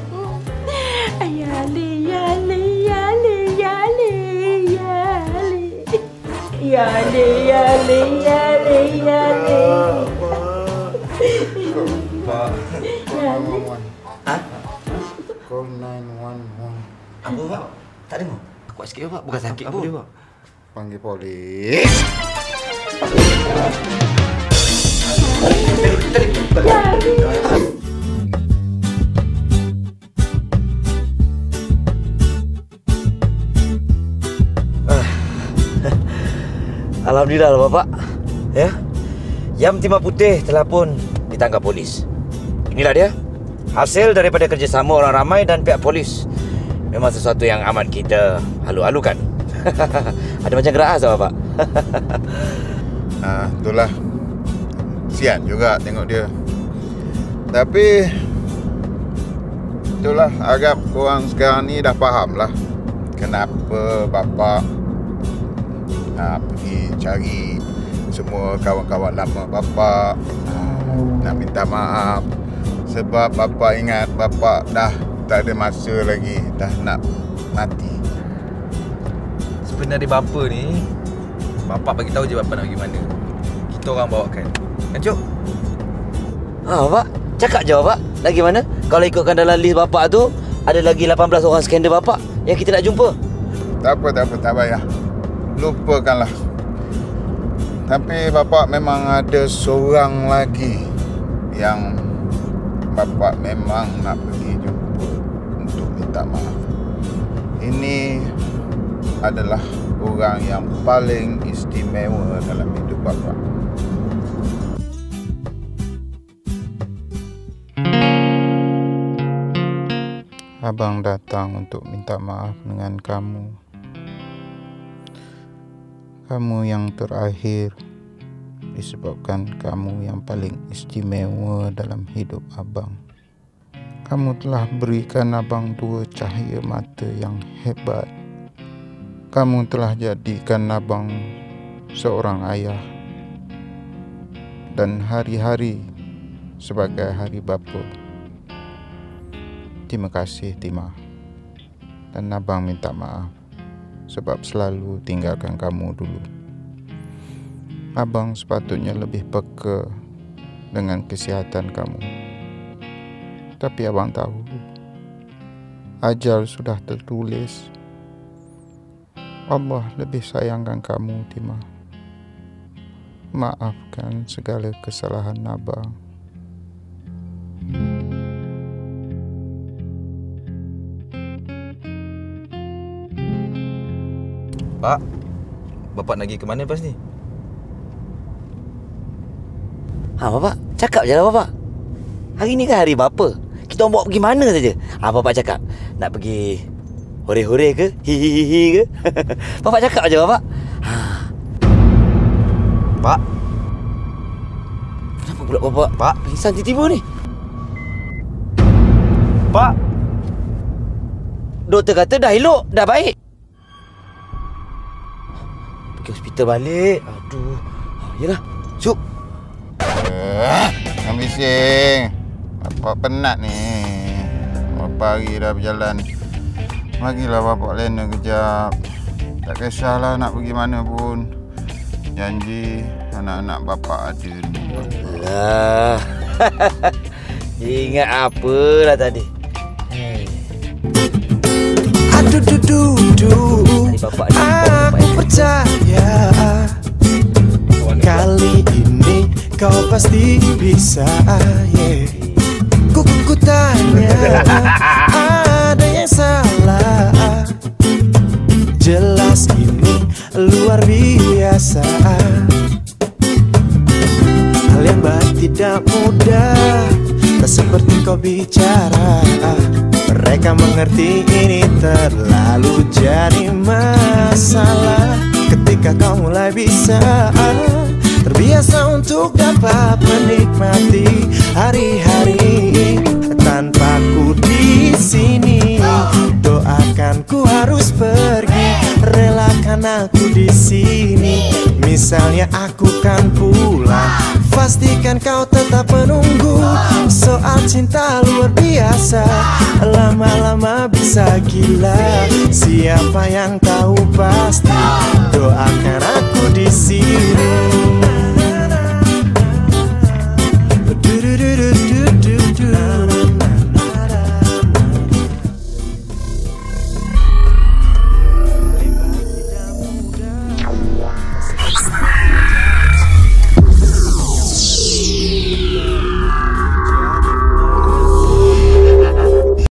Yale, yale, yale, yale, yale. Yale, yale, yale, yale. Pak. Yale. Ha? Call nine one one. Apa, Pak? Tak dengar? Kuat sikit, Pak. Bukan sakit apa pun. Dia, Pak? Panggil polis. Alhamdulillah lah Bapak. Ya. Yam Timah Putih telah pun ditangkap polis. Inilah dia. Hasil daripada kerjasama orang ramai dan pihak polis. Memang sesuatu yang amat kita halu-halukan. Ada macam gerak tak Bapak? Ah, itulah. Sian juga tengok dia. Tapi itulah, agak korang sekarang ni dah faham lah kenapa Bapak nak pergi cari semua kawan-kawan lama Bapak, nak minta maaf sebab Bapak ingat Bapak dah tak ada masa lagi, dah nak mati. Sebenarnya bapa ni, Bapak bagi tahu je Bapak nak pergi mana. Kita orang bawakan. Kan Cuk? Ha, Bapak. Cakap je Bapak. Lagi mana? Kalau ikutkan dalam list Bapak tu, ada lagi lapan belas orang skandal Bapak yang kita nak jumpa. Tak apa, tak apa, tak payah. Lupakanlah. Tapi Bapak memang ada seorang lagi yang Bapak memang nak pergi jumpa untuk minta maaf. Ini adalah orang yang paling istimewa dalam hidup Bapak. Abang datang untuk minta maaf dengan kamu. Kamu yang terakhir disebabkan kamu yang paling istimewa dalam hidup abang. Kamu telah berikan abang dua cahaya mata yang hebat. Kamu telah jadikan abang seorang ayah. Dan hari-hari sebagai hari bapa. Terima kasih Timah. Dan abang minta maaf sebab selalu tinggalkan kamu dulu. Abang sepatutnya lebih peka dengan kesihatan kamu. Tapi abang tahu, ajal sudah tertulis. Allah lebih sayangkan kamu, Timah. Maafkan segala kesalahan abang. Pak, Bapak nak pergi ke mana lepas ni? Ha, Bapak, cakap je lah Bapak. Hari ni kan hari bapa. Kita orang bawa pergi mana saja. Ha, Bapak cakap, nak pergi hore-hore ke? Hihihi ke? Bapak cakap je Bapak. Ha. Pak. Kenapa pula Bapak? Pak, pingsan tiba-tiba ni. Pak. Doktor kata dah elok, dah baik. Pergi hospital balik. Aduh. Yalah, Syuk. Eh, jangan bising. Bapak penat ni. Berapa hari dah berjalan. Lagilah bapak lena kejap. Tak kisahlah nak pergi mana pun. janji anak-anak bapak ada ni. Lah. Ingat apalah tadi. Aduh duh duh duh, aku percaya kali ini kau pasti bisa. Yeah. Ku ku tanya, ada yang salah? Jelas ini luar biasa. Hal yang baik tidak mudah, tak seperti kau bicara. Mereka mengerti ini terlalu jadi masalah. Ketika kau mulai bisa terbiasa untuk dapat menikmati hari-hari tanpa ku di sini. Doakan ku harus pergi, relakan aku di sini. Misalnya aku kan pulang, pastikan kau tetap menunggu. Soal cinta luar biasa, lama-lama bisa gila. Siapa yang tahu pasti, doakan aku di sini.